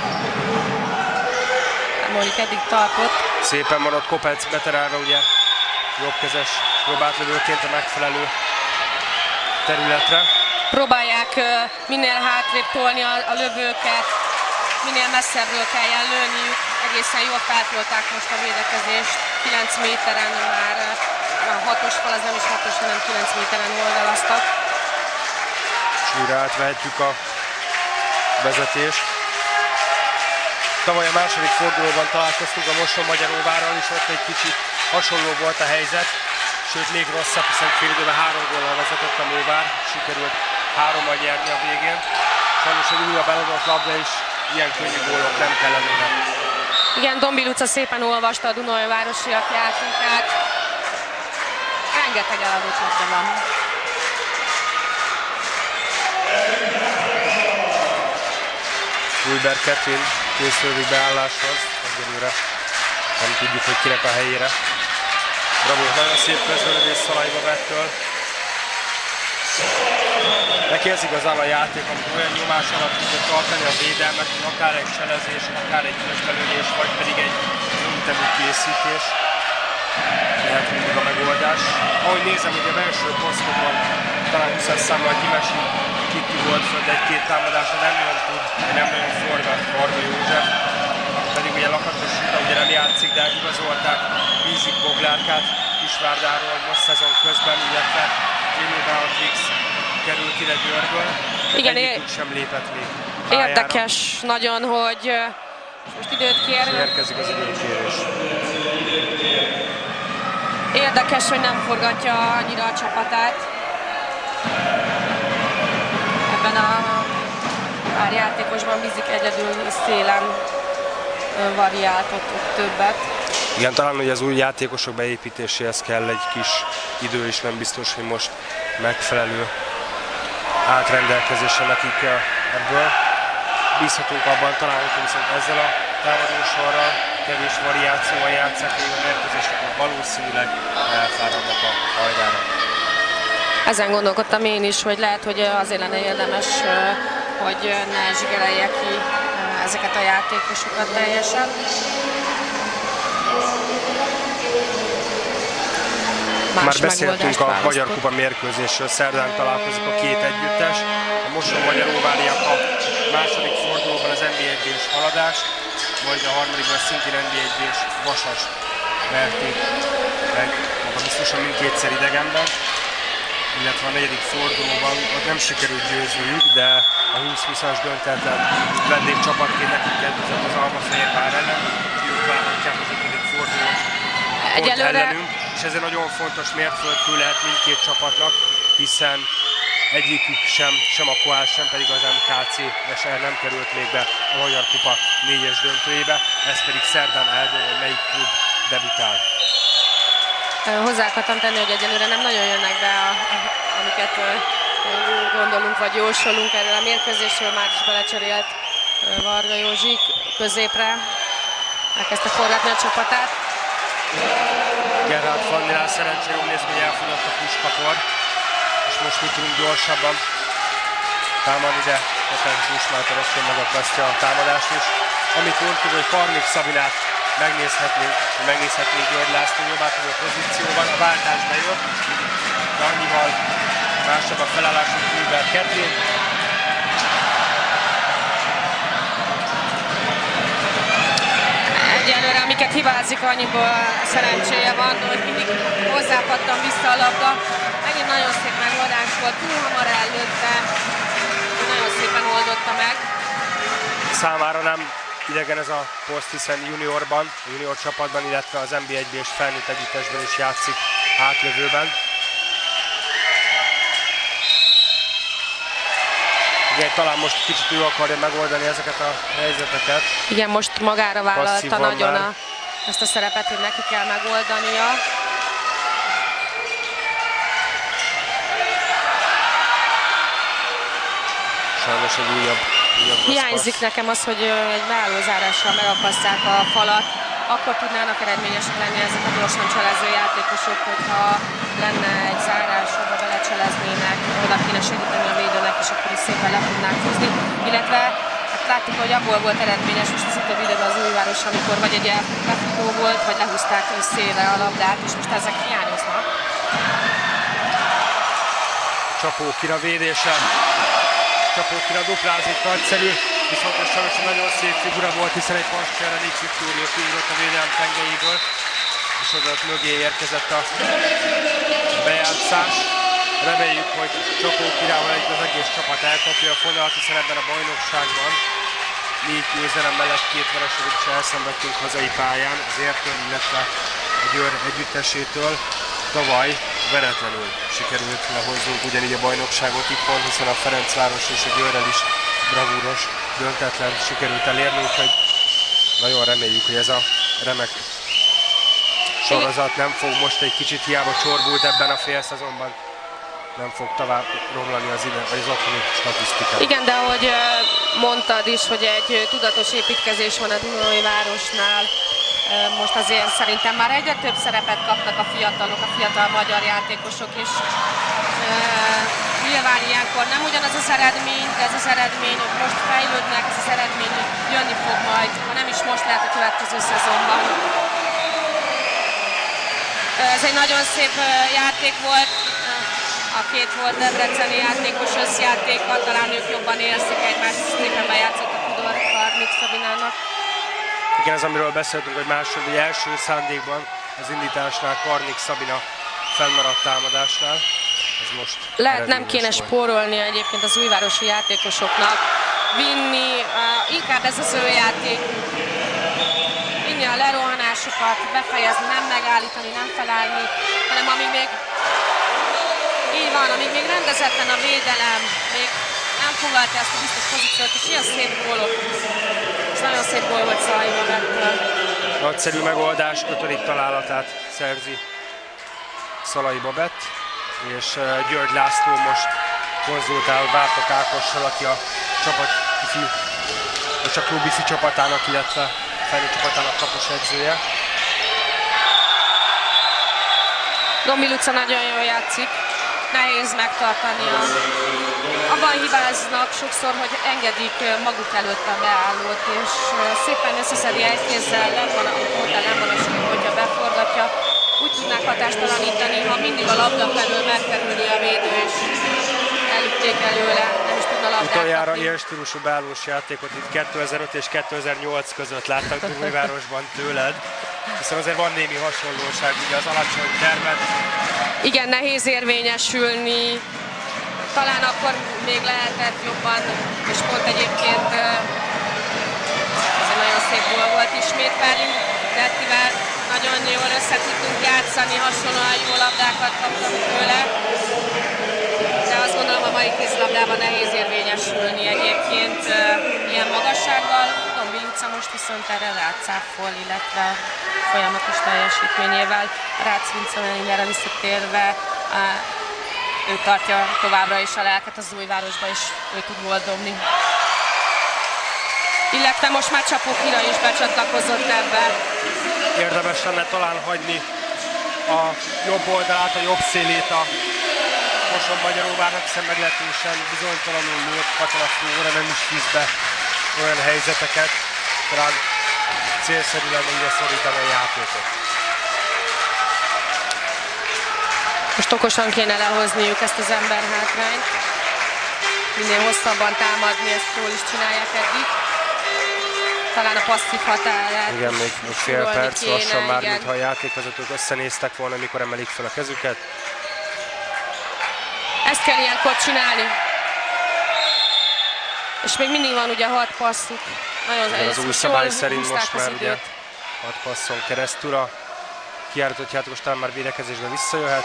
Mondjuk eddig tartott. Szépen maradt Kopec beterelve, ugye jobbkezes jobbátlövőként a megfelelő területre. Próbálják minél hátrébb tolni a, a lövőket, minél messzebbről kelljen lőniük. Egészen jól feltolták most a védekezést. kilenc méteren már a hatos fal, az nem is hatos, hanem kilenc méteren oldalaztak. És újra átvehetjük a vezetést. Tavaly a második fordulóban találkoztunk a Mosonmagyaróvárral, és ott egy kicsit hasonló volt a helyzet, sőt még rosszabb, hiszen fél időben három góllal vezetett a Móvár, sikerült hárommal nyerni a végén. Sajnos egy újabb eladott labda is, ilyen könnyű gólok nem kellene. Igen, Dombi Luca szépen olvasta a Dunaújvárosiak játékát. Rengeteg eladott labda van. Ulber Ketrin készülődik beálláshoz, egyelőre nem tudjuk, hogy kinek a helyére. Bravo, nagyon szép közbelövés Szalai Babettől. Neki ez igazán a játék, amikor olyan nyomás alatt tudja tartani a védelmet, hogy akár egy cselezés, akár egy közbelövés, vagy pedig egy ütemű készítés. Lehet mindig a megoldás. Ahogy nézem, hogy a belső posztokon talán húszas számmal Kimesi Kiki volt föld egy-két támadásra, nem nagyon tud, nem nagyon forgat Varga József. Pedig ugye Lakatos Rita ugye nem játszik, de igazolták Vízik Boglárkát Kisvárdáról most szezon közben, illetve Jamie Beatrix került ide Győrből. Igen, egyikük sem lépett még pályára. Érdekes nagyon, hogy most időt kér. Érkezik az időkérés. Érdekes, hogy nem forgatja annyira a csapatát. Ebben a pár játékosban Vízik egyedül szélen variáltott többet. Igen, talán hogy az új játékosok beépítéséhez kell egy kis idő, és nem biztos, hogy most megfelelő átrendelkezésre nekik ebből. Bízhatunk abban talán, hogy viszont ezzel a támadósorral, kevés variációval játszák még a mérkőzést, akkor valószínűleg elfáradnak a Hajdára. Ezen gondolkodtam én is, hogy lehet, hogy azért lenne érdemes, hogy ne zsigerelje ki ezeket a játékosokat teljesen. Más Már beszéltünk a Magyar Kupa mérkőzésről, szerdán találkozik a két együttes. A Mosonmagyaróváriak a második fordulóban az en bé egy-es haladást, majd a harmadikban a szintén en bé egy-es Vasast verték meg magabiztosan mindkétszer idegenben, illetve a negyedik fordulóban ott nem sikerült győzniük, de a húsz-húszas döntetlen vendégcsapatként nekik kedvezett az Almafehérvár ellen, ők várhatják az ötödik fordulót egyelőre ellenünk, és ez egy nagyon fontos mérföldkő lehet mindkét csapatnak, hiszen egyikük sem, sem a Koász, sem pedig az em ká cé nem került még be a Magyar Kupa négyes döntőjébe, ez pedig szerdán eldől, hogy melyik klub debütál. Hozzá akartam tenni, hogy egyelőre nem nagyon jönnek be, a, a, amiket gondolunk vagy jósolunk erről a mérkőzésről. Már is belecserélt Varga Józsi középre, elkezdte forgatni a csapatát. Gerhard Fandinál szerencsére úgy néz, hogy elfogyott a puskapor, és most mi tudunk gyorsabban támadni, de Kovács Busmátor aztán megakasztja a támadást is. Amit mondtuk, hogy Karnik Szabinát megnézhetnénk, megnézhetnénk György László jobbátoló pozícióban, a váltás bejött, de annyival másabb a felállásunk Hülber Ketlin. Egyelőre, amiket hibázik, annyiból szerencséje van, hogy mindig hozzápattan vissza a labda. Megint nagyon szép megoldás volt, túl hamar előtte, nagyon szépen oldotta meg. Számára nem idegen ez a poszt, hiszen juniorban, a junior csapatban, illetve az en bé egy-es felnőtt együttesben is játszik átlövőben. Igen, talán most kicsit ő akarja megoldani ezeket a helyzeteket. Igen, most magára vállalta Passzívan nagyon már. a, ezt a szerepet, hogy neki kell megoldania. Sajnos egy újabb, újabb Hiányzik passz. nekem az, hogy egy beállózárással megakasztják a falat. Akkor tudnának eredményesek lenni ezek a gyorsan cselező játékosok, hogyha lenne egy zárás, oda belecseleznének, oda kéne segíteni a védőnek, és akkor is szépen le tudnák húzni. Illetve hát láttuk, hogy abból volt eredményes most az utóbbi időben az Újváros, amikor vagy egy elfutó volt, vagy lehúzták szélre a labdát, és most ezek hiányoznak. Csapókira védése. Csapókira duplázik, nagyszerű, viszont ez sajnos egy nagyon szép figura volt, hiszen egy pascsere Nick Victorio kiugrott a védelem tengeiből, és oda mögé érkezett a bejátszás. Reméljük, hogy Csapókirával egy az egész csapat elkapja a fonalat, hiszen ebben a bajnokságban négy győzelem mellett két vereséget is elszenvedtünk hazai pályán az Értől, illetve a Győr együttesétől. Tavaly veretlenül sikerült lehozzunk ugyanígy a bajnokságot itthon, hiszen a Ferencváros és a Győrrel is bravúros döntetlen sikerült elérni, úgyhogy nagyon reméljük, hogy ez a remek sorozat nem fog most egy kicsit hiába csorbult ebben a félszezonban, nem fog tovább romlani az, ide, az otthoni statisztikát. Igen, de ahogy mondtad is, hogy egy tudatos építkezés van a Dunai Városnál, most azért szerintem már egyre több szerepet kapnak a fiatalok, a fiatal magyar játékosok is. E, nyilván ilyenkor nem ugyanaz az eredmény, de ez az eredmény, hogy most fejlődnek, ez az eredmény jönni fog majd, ha nem is most, lehet a következő szezonban. Ez egy nagyon szép játék volt, a két volt debreceni játékos összjátéka, talán ők jobban érzik egymást, szépen bejátszott a Tudor Karnik Szabinának. Igen, ez amiről beszéltünk, hogy második, első szándékban az indításnál Karnik Szabina fennmaradt támadásnál. Ez most lehet nem kéne volt. Spórolni egyébként az újvárosi játékosoknak, vinni, uh, inkább ez az ő játék, vinni a lerohanásokat, befejezni, nem megállítani, nem felállni, hanem amíg még így van, amíg még rendezetlen a védelem, még nem foglalta ezt a biztos pozíciót, és ilyen szép gólok. És nagyon szép gól volt Szalai Babettől. Nagyszerű megoldás, ötödik találatát szerzi Szalai Babett, és György László most konzultál Vártok Ákossal, aki a csapat, a klub ifi csapatának, illetve felnőtt csapatának kapus edzője. Dombi Luca nagyon jól játszik. Nehéz megtartania. Abban hibáznak sokszor, hogy engedik maguk előtt a beállót, és szépen összeszedi egy kézzel, nem van, ahogy mondtál, nem van a súly, hogyha beforgatja. Úgy tudnák hatástalanítani, ha mindig a labda felől megkerülni a védő, és elütték előle, nem is tudna labdát Utoljára kapni. ilyen stílusú beállós játékot itt kétezer-öt és kétezer-nyolc között láttak Dunaújvárosban tőled, hiszen azért van némi hasonlóság, ugye az alacsony termet. Igen, nehéz érvényesülni. Talán akkor még lehetett jobban, és pont egyébként ez egy nagyon szép gól volt ismét Perlin Bettivel. Nagyon jól össze tudtunk játszani, hasonlóan jó labdákat kaptam tőle. De azt gondolom, a mai kézilabdában nehéz érvényesülni egyébként ilyen magassággal. Dombi Luca most viszont erre rácáfol, illetve folyamatos teljesítményével. Rácz Vince erre visszatérve, ő tartja továbbra is a lelket az Újvárosba, és ő tud gólt dobni. Illetve most már Csapó Kira is becsatlakozott ebbe. Érdemes lenne talán hagyni a jobb oldalát, a jobb szélét a Mosonmagyaróvárnak, hiszen meglehetősen bizonytalanul lőtt Katona Flóra, nem is hisz be olyan helyzeteket. Talán célszerű lenne ide szorítani a játékot. Most okosan kéne lehozniuk ezt az emberhátrányt. Minél hosszabban támadni, ezt jól is csinálják eddig. Talán a passzív határát. Igen, még, még fél perc kéne, lassan már, igen. mintha a játékvezetők összenéztek volna, amikor emelik fel a kezüket. Ezt kell ilyenkor csinálni. És még mindig van ugye hat passzuk. Nagyon Igen, az új szabály szerint most már ugye hat passzon keresztül a kiállított játékos talán már védekezésbe visszajöhet.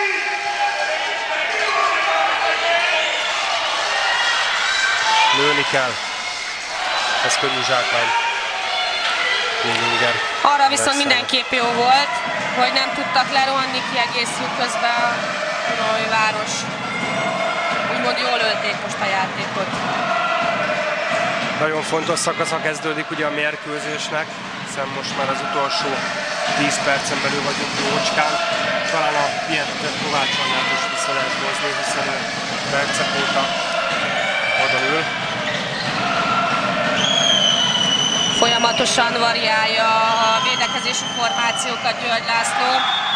Lőni kell. Ez könnyű zsákmány. Léninger. Arra viszont mindenképp jó volt, hogy nem tudtak lerohanni, kiegészül közben a Dunaújváros. Úgymond jól ölték most a játékot. Nagyon fontos szakasza kezdődik ugye a mérkőzésnek, hiszen most már az utolsó tíz percen belül vagyunk jócskán. Talán a pihentetett Kovács Annát is vissza lehet hozni, hiszen ő percek óta odaül. Folyamatosan variálja a védekezési formációkat György László.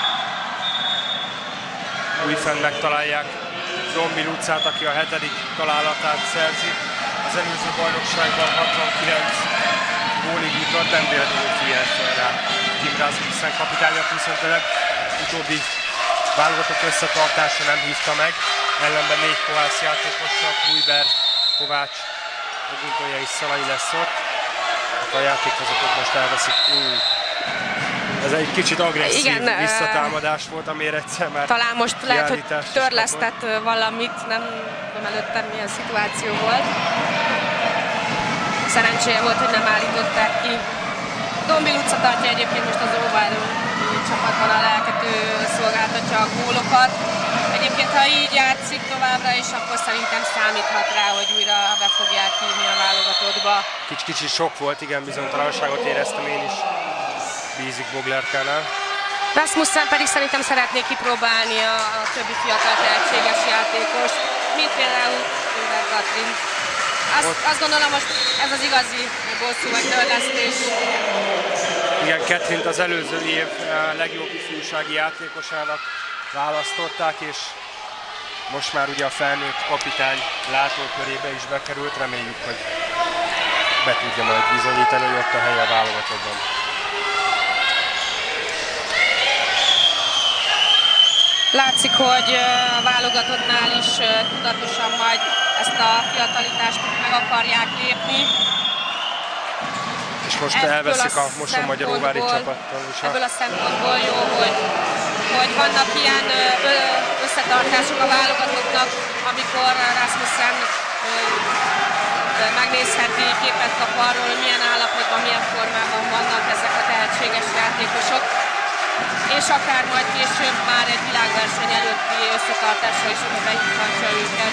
Újfenn megtalálják Dombi Lucát, aki a hetedik találatát szerzi. Az előző bajnokságban hatvankilenc gólig jutott, nem véletlenül figyelt fel rá Gimrász, hiszen kapitányat viszont a legutóbbi válogatott összetartása nem hívta meg. Ellenben négy kovász játékossal, Kluiber, Kovács, Oguntója és Szalai lesz ott. A játékvezetők most elveszik. Uh, ez egy kicsit agresszív Igen, visszatámadás volt, amire egyszer már talán most lehet, hogy kiállítást is törlesztett valamit, nem tudom előttem milyen szituáció volt. Szerencséje volt, hogy nem állították ki. Dombi Luca tartja egyébként most az Óváró csapatban a lelket, ő szolgáltatja a gólokat. Egyébként, ha így játszik továbbra is, akkor szerintem számíthat rá, hogy újra be fogják hívni a válogatottba. Kicsit sok volt, igen, bizonytalanságot éreztem én is. Bízik Boglerkánál. Rasmussen pedig szerintem szeretné kipróbálni a, a többi fiatal tehetséges játékos, mint például Tőler Katrin. Azt, azt gondolom, most ez az igazi bosszú vagy törlesztés. Igen, Katrint az előző év legjobb ifjúsági játékosának választották, és most már ugye a felnőtt kapitány látókörébe is bekerült. Reméljük, hogy be tudja majd bizonyítani, hogy ott a helye a válogatottban. Látszik, hogy a válogatottnál is tudatosan majd ezt a fiatalitást meg akarják lépni. És most Ebből elveszik a, a Mosonmagyaróvári csapattól is. Ebből a szempontból jó, hogy, hogy vannak ilyen összetartások a válogatottnak, amikor Rasmussen megnézheti, képet kap arról, hogy milyen állapotban, milyen formában vannak ezek a tehetséges játékosok. És akár majd később már egy világverseny előtti összetartásra is behívhatja őket.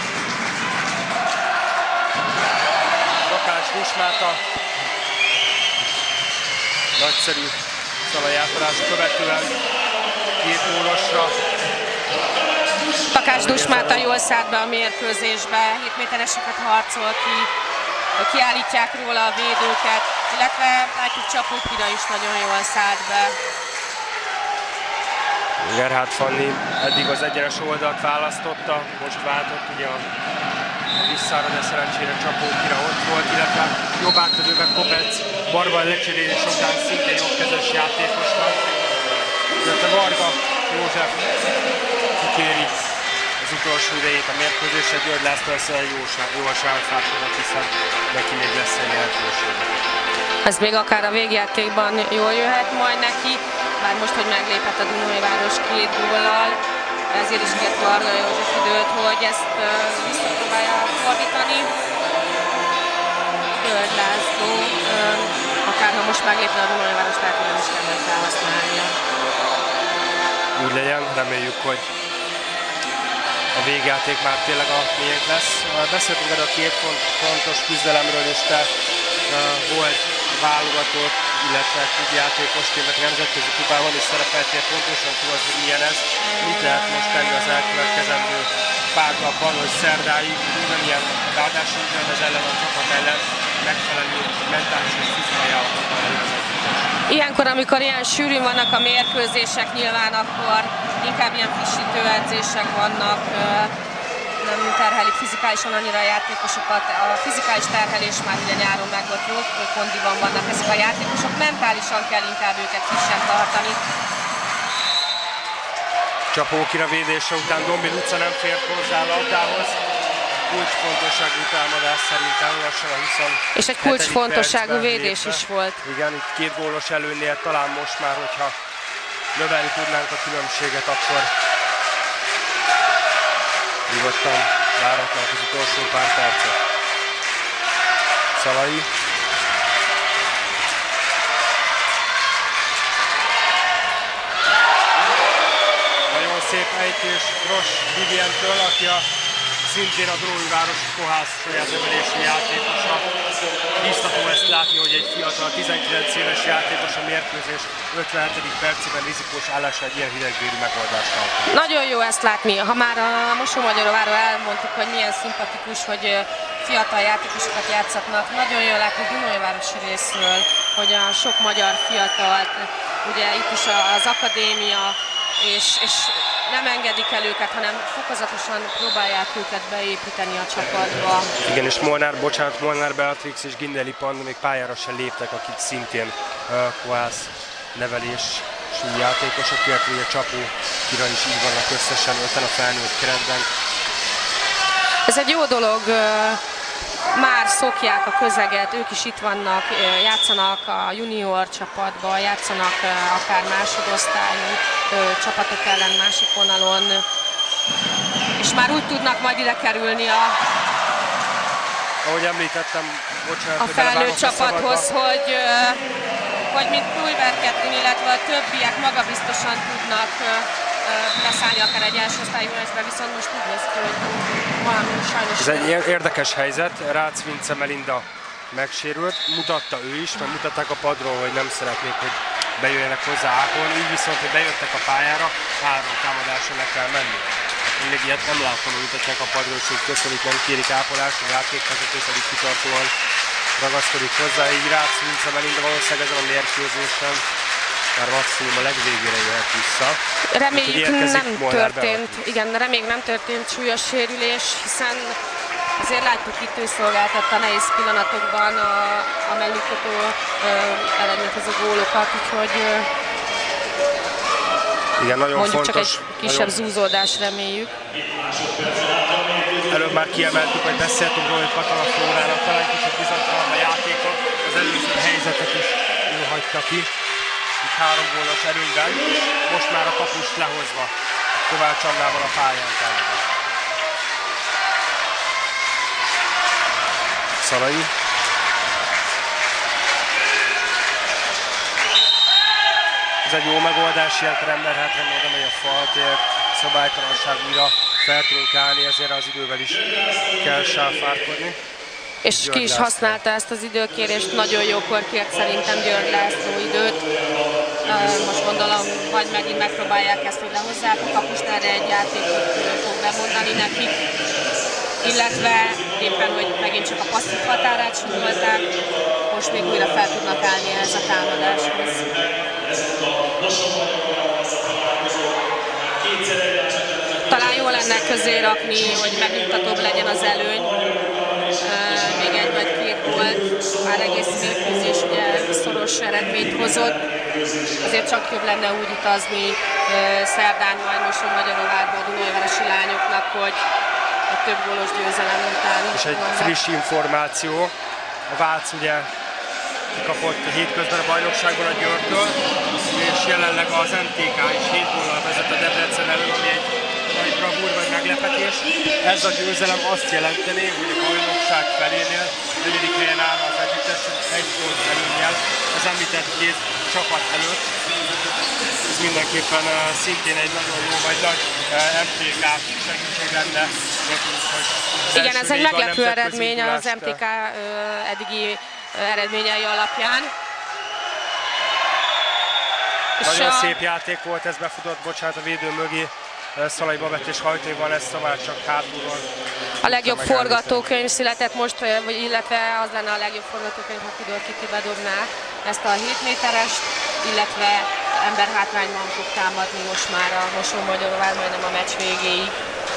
Rakás Dusmáta nagyszerű Szalai átadás követően két gólosra. Takács Dusmáta jól szállt be a mérkőzésbe, hét métereseket harcol ki, kiállítják róla a védőket, illetve látjuk Csapókira is nagyon jól szállt be. Gerhard Fanni eddig az egyenes oldalt választotta, most váltott ugye a visszára, de szerencsére Csapókira ott volt, illetve jobb átadőben Kopec, Varga lecserélés után szintén jobbkezes játékos van, illetve Varga József kikéri az utolsó idejét a mérkőzésre. György László ezt jól sállfárkodott, hiszen neki még lesz egy lehetőség. Ez még akár a végjátékban jól jöhet majd neki, bár most, hogy meglépett a Dunajváros két góllal, ezért is kért Varga József időt, hogy ezt uh, visszapróbálja fordítani. György László, uh, akár ha most meglépne a Dunajváros, lehet, hogy nem is kellene felhasználnia. Úgy legyen, reméljük, hogy a végjáték már tényleg a miénk lesz. Beszéltünk erről a két fontos küzdelemről, és te uh, volt válogatott, illetve játékosként, a nemzetközi kupában is szerepeltél, pontosan tudod, hogy milyen ez. Mit lehet most tenni az elkövetkezendő pár napban, hogy szerdáig ugyanilyen, ráadásul ugyan az ellen a csapat ellen megfelelő mentális és fizikai állapotban legyen az együttes. Ilyenkor, amikor ilyen sűrűn vannak a mérkőzések, nyilván akkor inkább ilyen frissítő edzések vannak, nem terhelik fizikálisan annyira a játékosokat. A fizikális terhelés már ugye nyáron megvolt, jó kondiban vannak ezek a játékosok, mentálisan kell inkább őket frissen tartani. Csapókira védése után Dombi Luca nem fért hozzá a labdához. Kulcsfontosságú támadás szerintem lassan a huszonhetedik És egy kulcsfontosságú védés lépve. is volt. Igen, itt két gólos előnél talán most már, hogyha növelni tudnánk a különbséget, akkor nyugodtan várhatnánk az utolsó pár percet. Szalai. Nagyon szép ejtés Gros Vivientől, aki a szintén a Drói-város Kohász saját nevelésű játékosa. Biztató ezt látni, hogy egy fiatal tizenkilenc éves játékos a mérkőzés ötvenhetedik percében rizikós állásra egy ilyen hidegvérű megoldást alkalmaz. Nagyon jó ezt látni. Ha már a Mosómagyaróváról elmondtuk, hogy milyen szimpatikus, hogy fiatal játékosokat játszatnak, nagyon jól látni Dunajvárosi részről, hogy a sok magyar fiatalt, ugye itt is az akadémia, és, és nem engedik el őket, hanem fokozatosan próbálják őket beépíteni a csapatba. Igen, és Molnár, bocsánat, Molnár Beatrix és Gindeli Panna még pályára sem léptek, akik szintén uh, Kohász nevelésű játékosok, illetve a Csapókira is így vannak összesen öten a felnőtt keretben. Ez egy jó dolog, már szokják a közeget, ők is itt vannak, játszanak a junior csapatban, játszanak akár másodosztályú csapatok ellen másik vonalon, és már úgy tudnak majd ide kerülni a, ahogy említettem, bocsánat, a felnőtt csapathoz, hogy, hogy mint Kluivert Ketrin, illetve a többiek magabiztosan tudnak beszállni akár egy első osztályú meccsbe, viszont most úgy néz ki, hogy valami sajnos... Ez egy érdekes helyzet, Rácz Vince Melinda megsérült, mutatta ő is, mert mutatták a padról, hogy nem szeretnék, hogy bejöjjenek hozzá ápolni, így viszont, hogy bejöttek a pályára, három támadásra le kell menni. Hát még ilyet nem látom, hogy mutatják a padról, és hogy köszönik, nem kérik ápolást, a játékvezető pedig kitartóan ragaszkodik hozzá, így Rácz Vince Melinda valószínűleg ezen a mérkőzésen már maximum a legvégére jöhet vissza. Reméljük nem történt, igen, reméljük nem történt súlyos sérülés, hiszen azért látjuk itt ő szolgáltatta nehéz pillanatokban a, a megnyugtató eredményező gólokat, úgyhogy igen, nagyon mondjuk fontos, csak egy kisebb nagyon... zúzódás reméljük. Előbb már kiemeltük, hogy beszéltünk róla, hogy Katona Flórának talán kicsit bizonytalan a játékot, az előző helyzetet is ő hagyta ki. Itt három gólos erőben, és most már a kapust lehozva Kovács Annával a pályán támadva. Szalai. Ez egy jó megoldás, ilyenkor ember hátra oda megy a faltért, szabálytalanság újra fel tudunk állni, ezért az idővel is kell sáfárkodni. És ki is használta ezt az időkérést, nagyon jókor kért szerintem György László időt. Most gondolom, vagy megint megpróbálják ezt, hogy lehozzák a kapust, erre egy játékot fog bemondani nekik. Illetve éppen, hogy megint csak a passzív határát súlyolták, most még újra fel tudnak állni ehhez a támadáshoz. Talán jó lenne közé rakni, hogy megnyugtatóbb legyen az előny. Még egy vagy két volt, már egész mérkőzés ugye szoros eredményt hozott. Azért csak jobb lenne úgy utazni szerdán majd Mosonmagyaróvárba a dunajvárosi lányoknak, hogy egy több gólos győzelem után. És egy friss információ, a Vác ugye kapott hétközben a bajnokságban a Győrtől, és jelenleg az em té ká is hét góllal vezet a Debrecen elől, ami egy nagy bravúr vagy meglepetés. Ez a győzelem azt jelenteni, hogy a bajnokság felénél negyedik helyen áll az Együttes egy gól előnnyel az említett két csapat előtt. Ez mindenképpen szintén egy nagyon jó, vagy nagy em té ká segítség lenne nekünk, hogy igen, ez egy meglepő eredmény az em té ká eddigi eredményei alapján. Nagyon a... szép játék volt, ez befutott, bocsánat, a védő mögé. Szalai Babett és Hajtói Vanessa már csak hátulról. A legjobb forgatókönyv született most, vagy illetve az lenne a legjobb forgatókönyv, ha Fidor Kiki bedobná ezt a hét méterest, illetve emberhátrányban fog támadni most már a Mosonmagyaróvár majdnem a meccs végéig.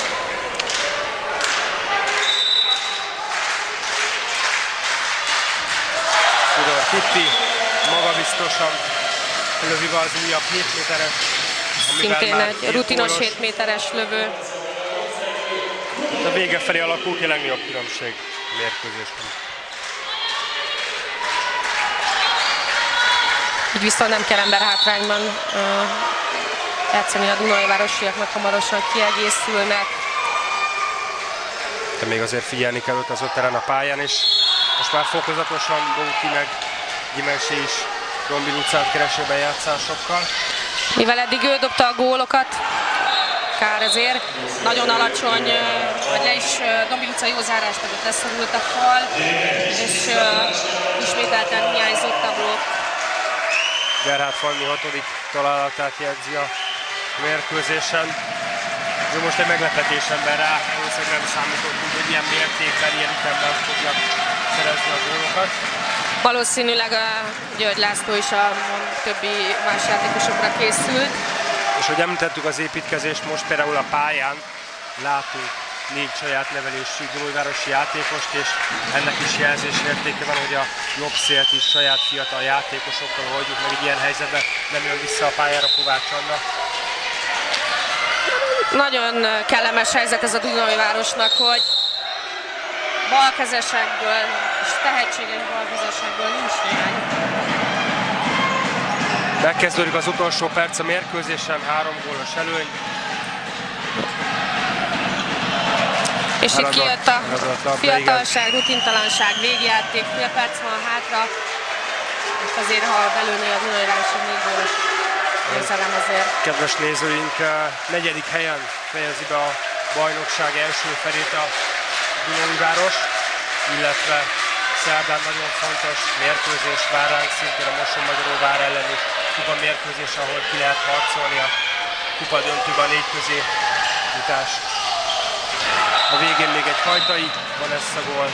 Fidor Kiki magabiztosan lövi be az újabb hét méteres. Szintén egy rutinos hét méteres lövő. A vége felé alakul ki a legnagyobb különbség a mérkőzésben. Így viszont nem kell emberhátrányban uh, játszani a dunajvárosiaknak, hamarosan kiegészülnek. De még azért figyelni kell őt az ötteren a pályán, és most már fokozatosan Bóti meg Gyimensé is Dombi Lucát keresi bejátszásokkal. Mivel eddig ő dobta a gólokat, kár ezért, nagyon alacsony, vagy le is Dombi Luca jó zárást adott, leszorult a fal, és uh, ismételten hiányzott a blokk. Gerhard Fanni hatodik találatát jegyzi a mérkőzésen. Ő most egy meglepetés ember rá, valószínűleg nem számítottunk, hogy ilyen mértékben, ilyen ütemben fogja szerezni a gólokat. Valószínűleg a György László is a többi más játékosokra készült. És hogy említettük az építkezést, most például a pályán látunk négy saját nevelésű dunajvárosi játékost, és ennek is jelzésértéke van, hogy a jobb szélt is saját fiatal játékosokkal oldjuk meg, egy ilyen helyzetben nem jön vissza a pályára Kovács Anna. Nagyon kellemes helyzet ez a Dunajvárosnak, hogy balkezesekből és tehetséges balkezesekből nincs hiány. Megkezdődik az utolsó perc a mérkőzésen, három gólos előny. És itt kijött a fiatalság, rutintalanság, végjáték, fél perc van hátra. Most azért, ha belőné a Dunajváros a négy gólos győzelem azért. Kedves nézőink, negyedik helyen fejezi be a bajnokság első felét a Dunajváros, illetve szerdán nagyon fontos mérkőzés vár ránk, szintén a Mosonmagyaróvár elleni kupa mérkőzés, ahol ki lehet harcolni a kupa döntőben a négy közé jutás. A végén még egy Hajtai Vanessa gól.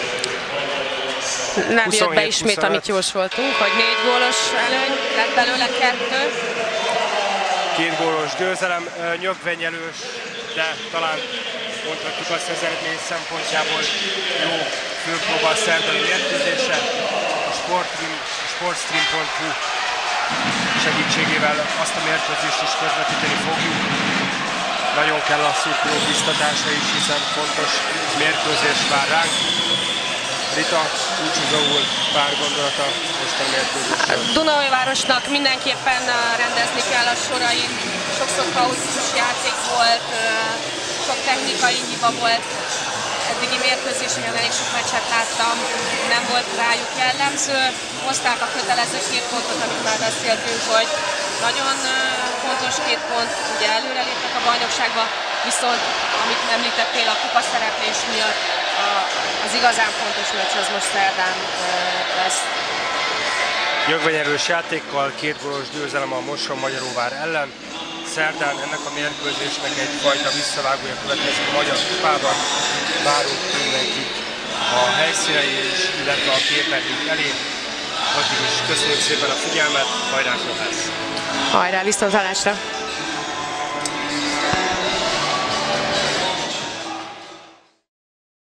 Nem jött be ismét, amit jósoltunk, hogy négy gólos előny, lett belőle kettő. Két gólos győzelem, nyögvenyelős, de talán mondhatjuk azt, az eredmény szempontjából jó főpróba a szerdai mérkőzése. A sportstream pont hu segítségével azt a mérkőzést is közvetíteni fogjuk. Nagyon kell a szurkolók biztatása is, hiszen fontos mérkőzés vár ránk. Rita, búcsúzóul pár gondolata most a mérkőzésről. Dunajvárosnak mindenképpen rendezni kell a sorain. Sokszor kaotikus játék volt, sok technikai hiba volt. Eddigi mérkőzéseken elég sok meccset láttam, nem volt rájuk jellemző. Hozták a kötelező két pontot, amit már beszéltünk, hogy nagyon fontos két pont, ugye előreléptek a bajnokságba, viszont amit említettél a kupaszereplés miatt a, az igazán fontos meccs az most szerdán lesz. Jogvenyerős játékkal, két gólos győzelem a Mosson-Magyaróvár ellen. Szerdán ennek a mérkőzésnek egyfajta visszavágója következik a Magyar Kupában. Várunk mindenkit a helyszínei is, illetve a képernyők elé. Addig is köszönjük szépen a figyelmet, hajrá Kőház! Hajrá, viszontlátásra!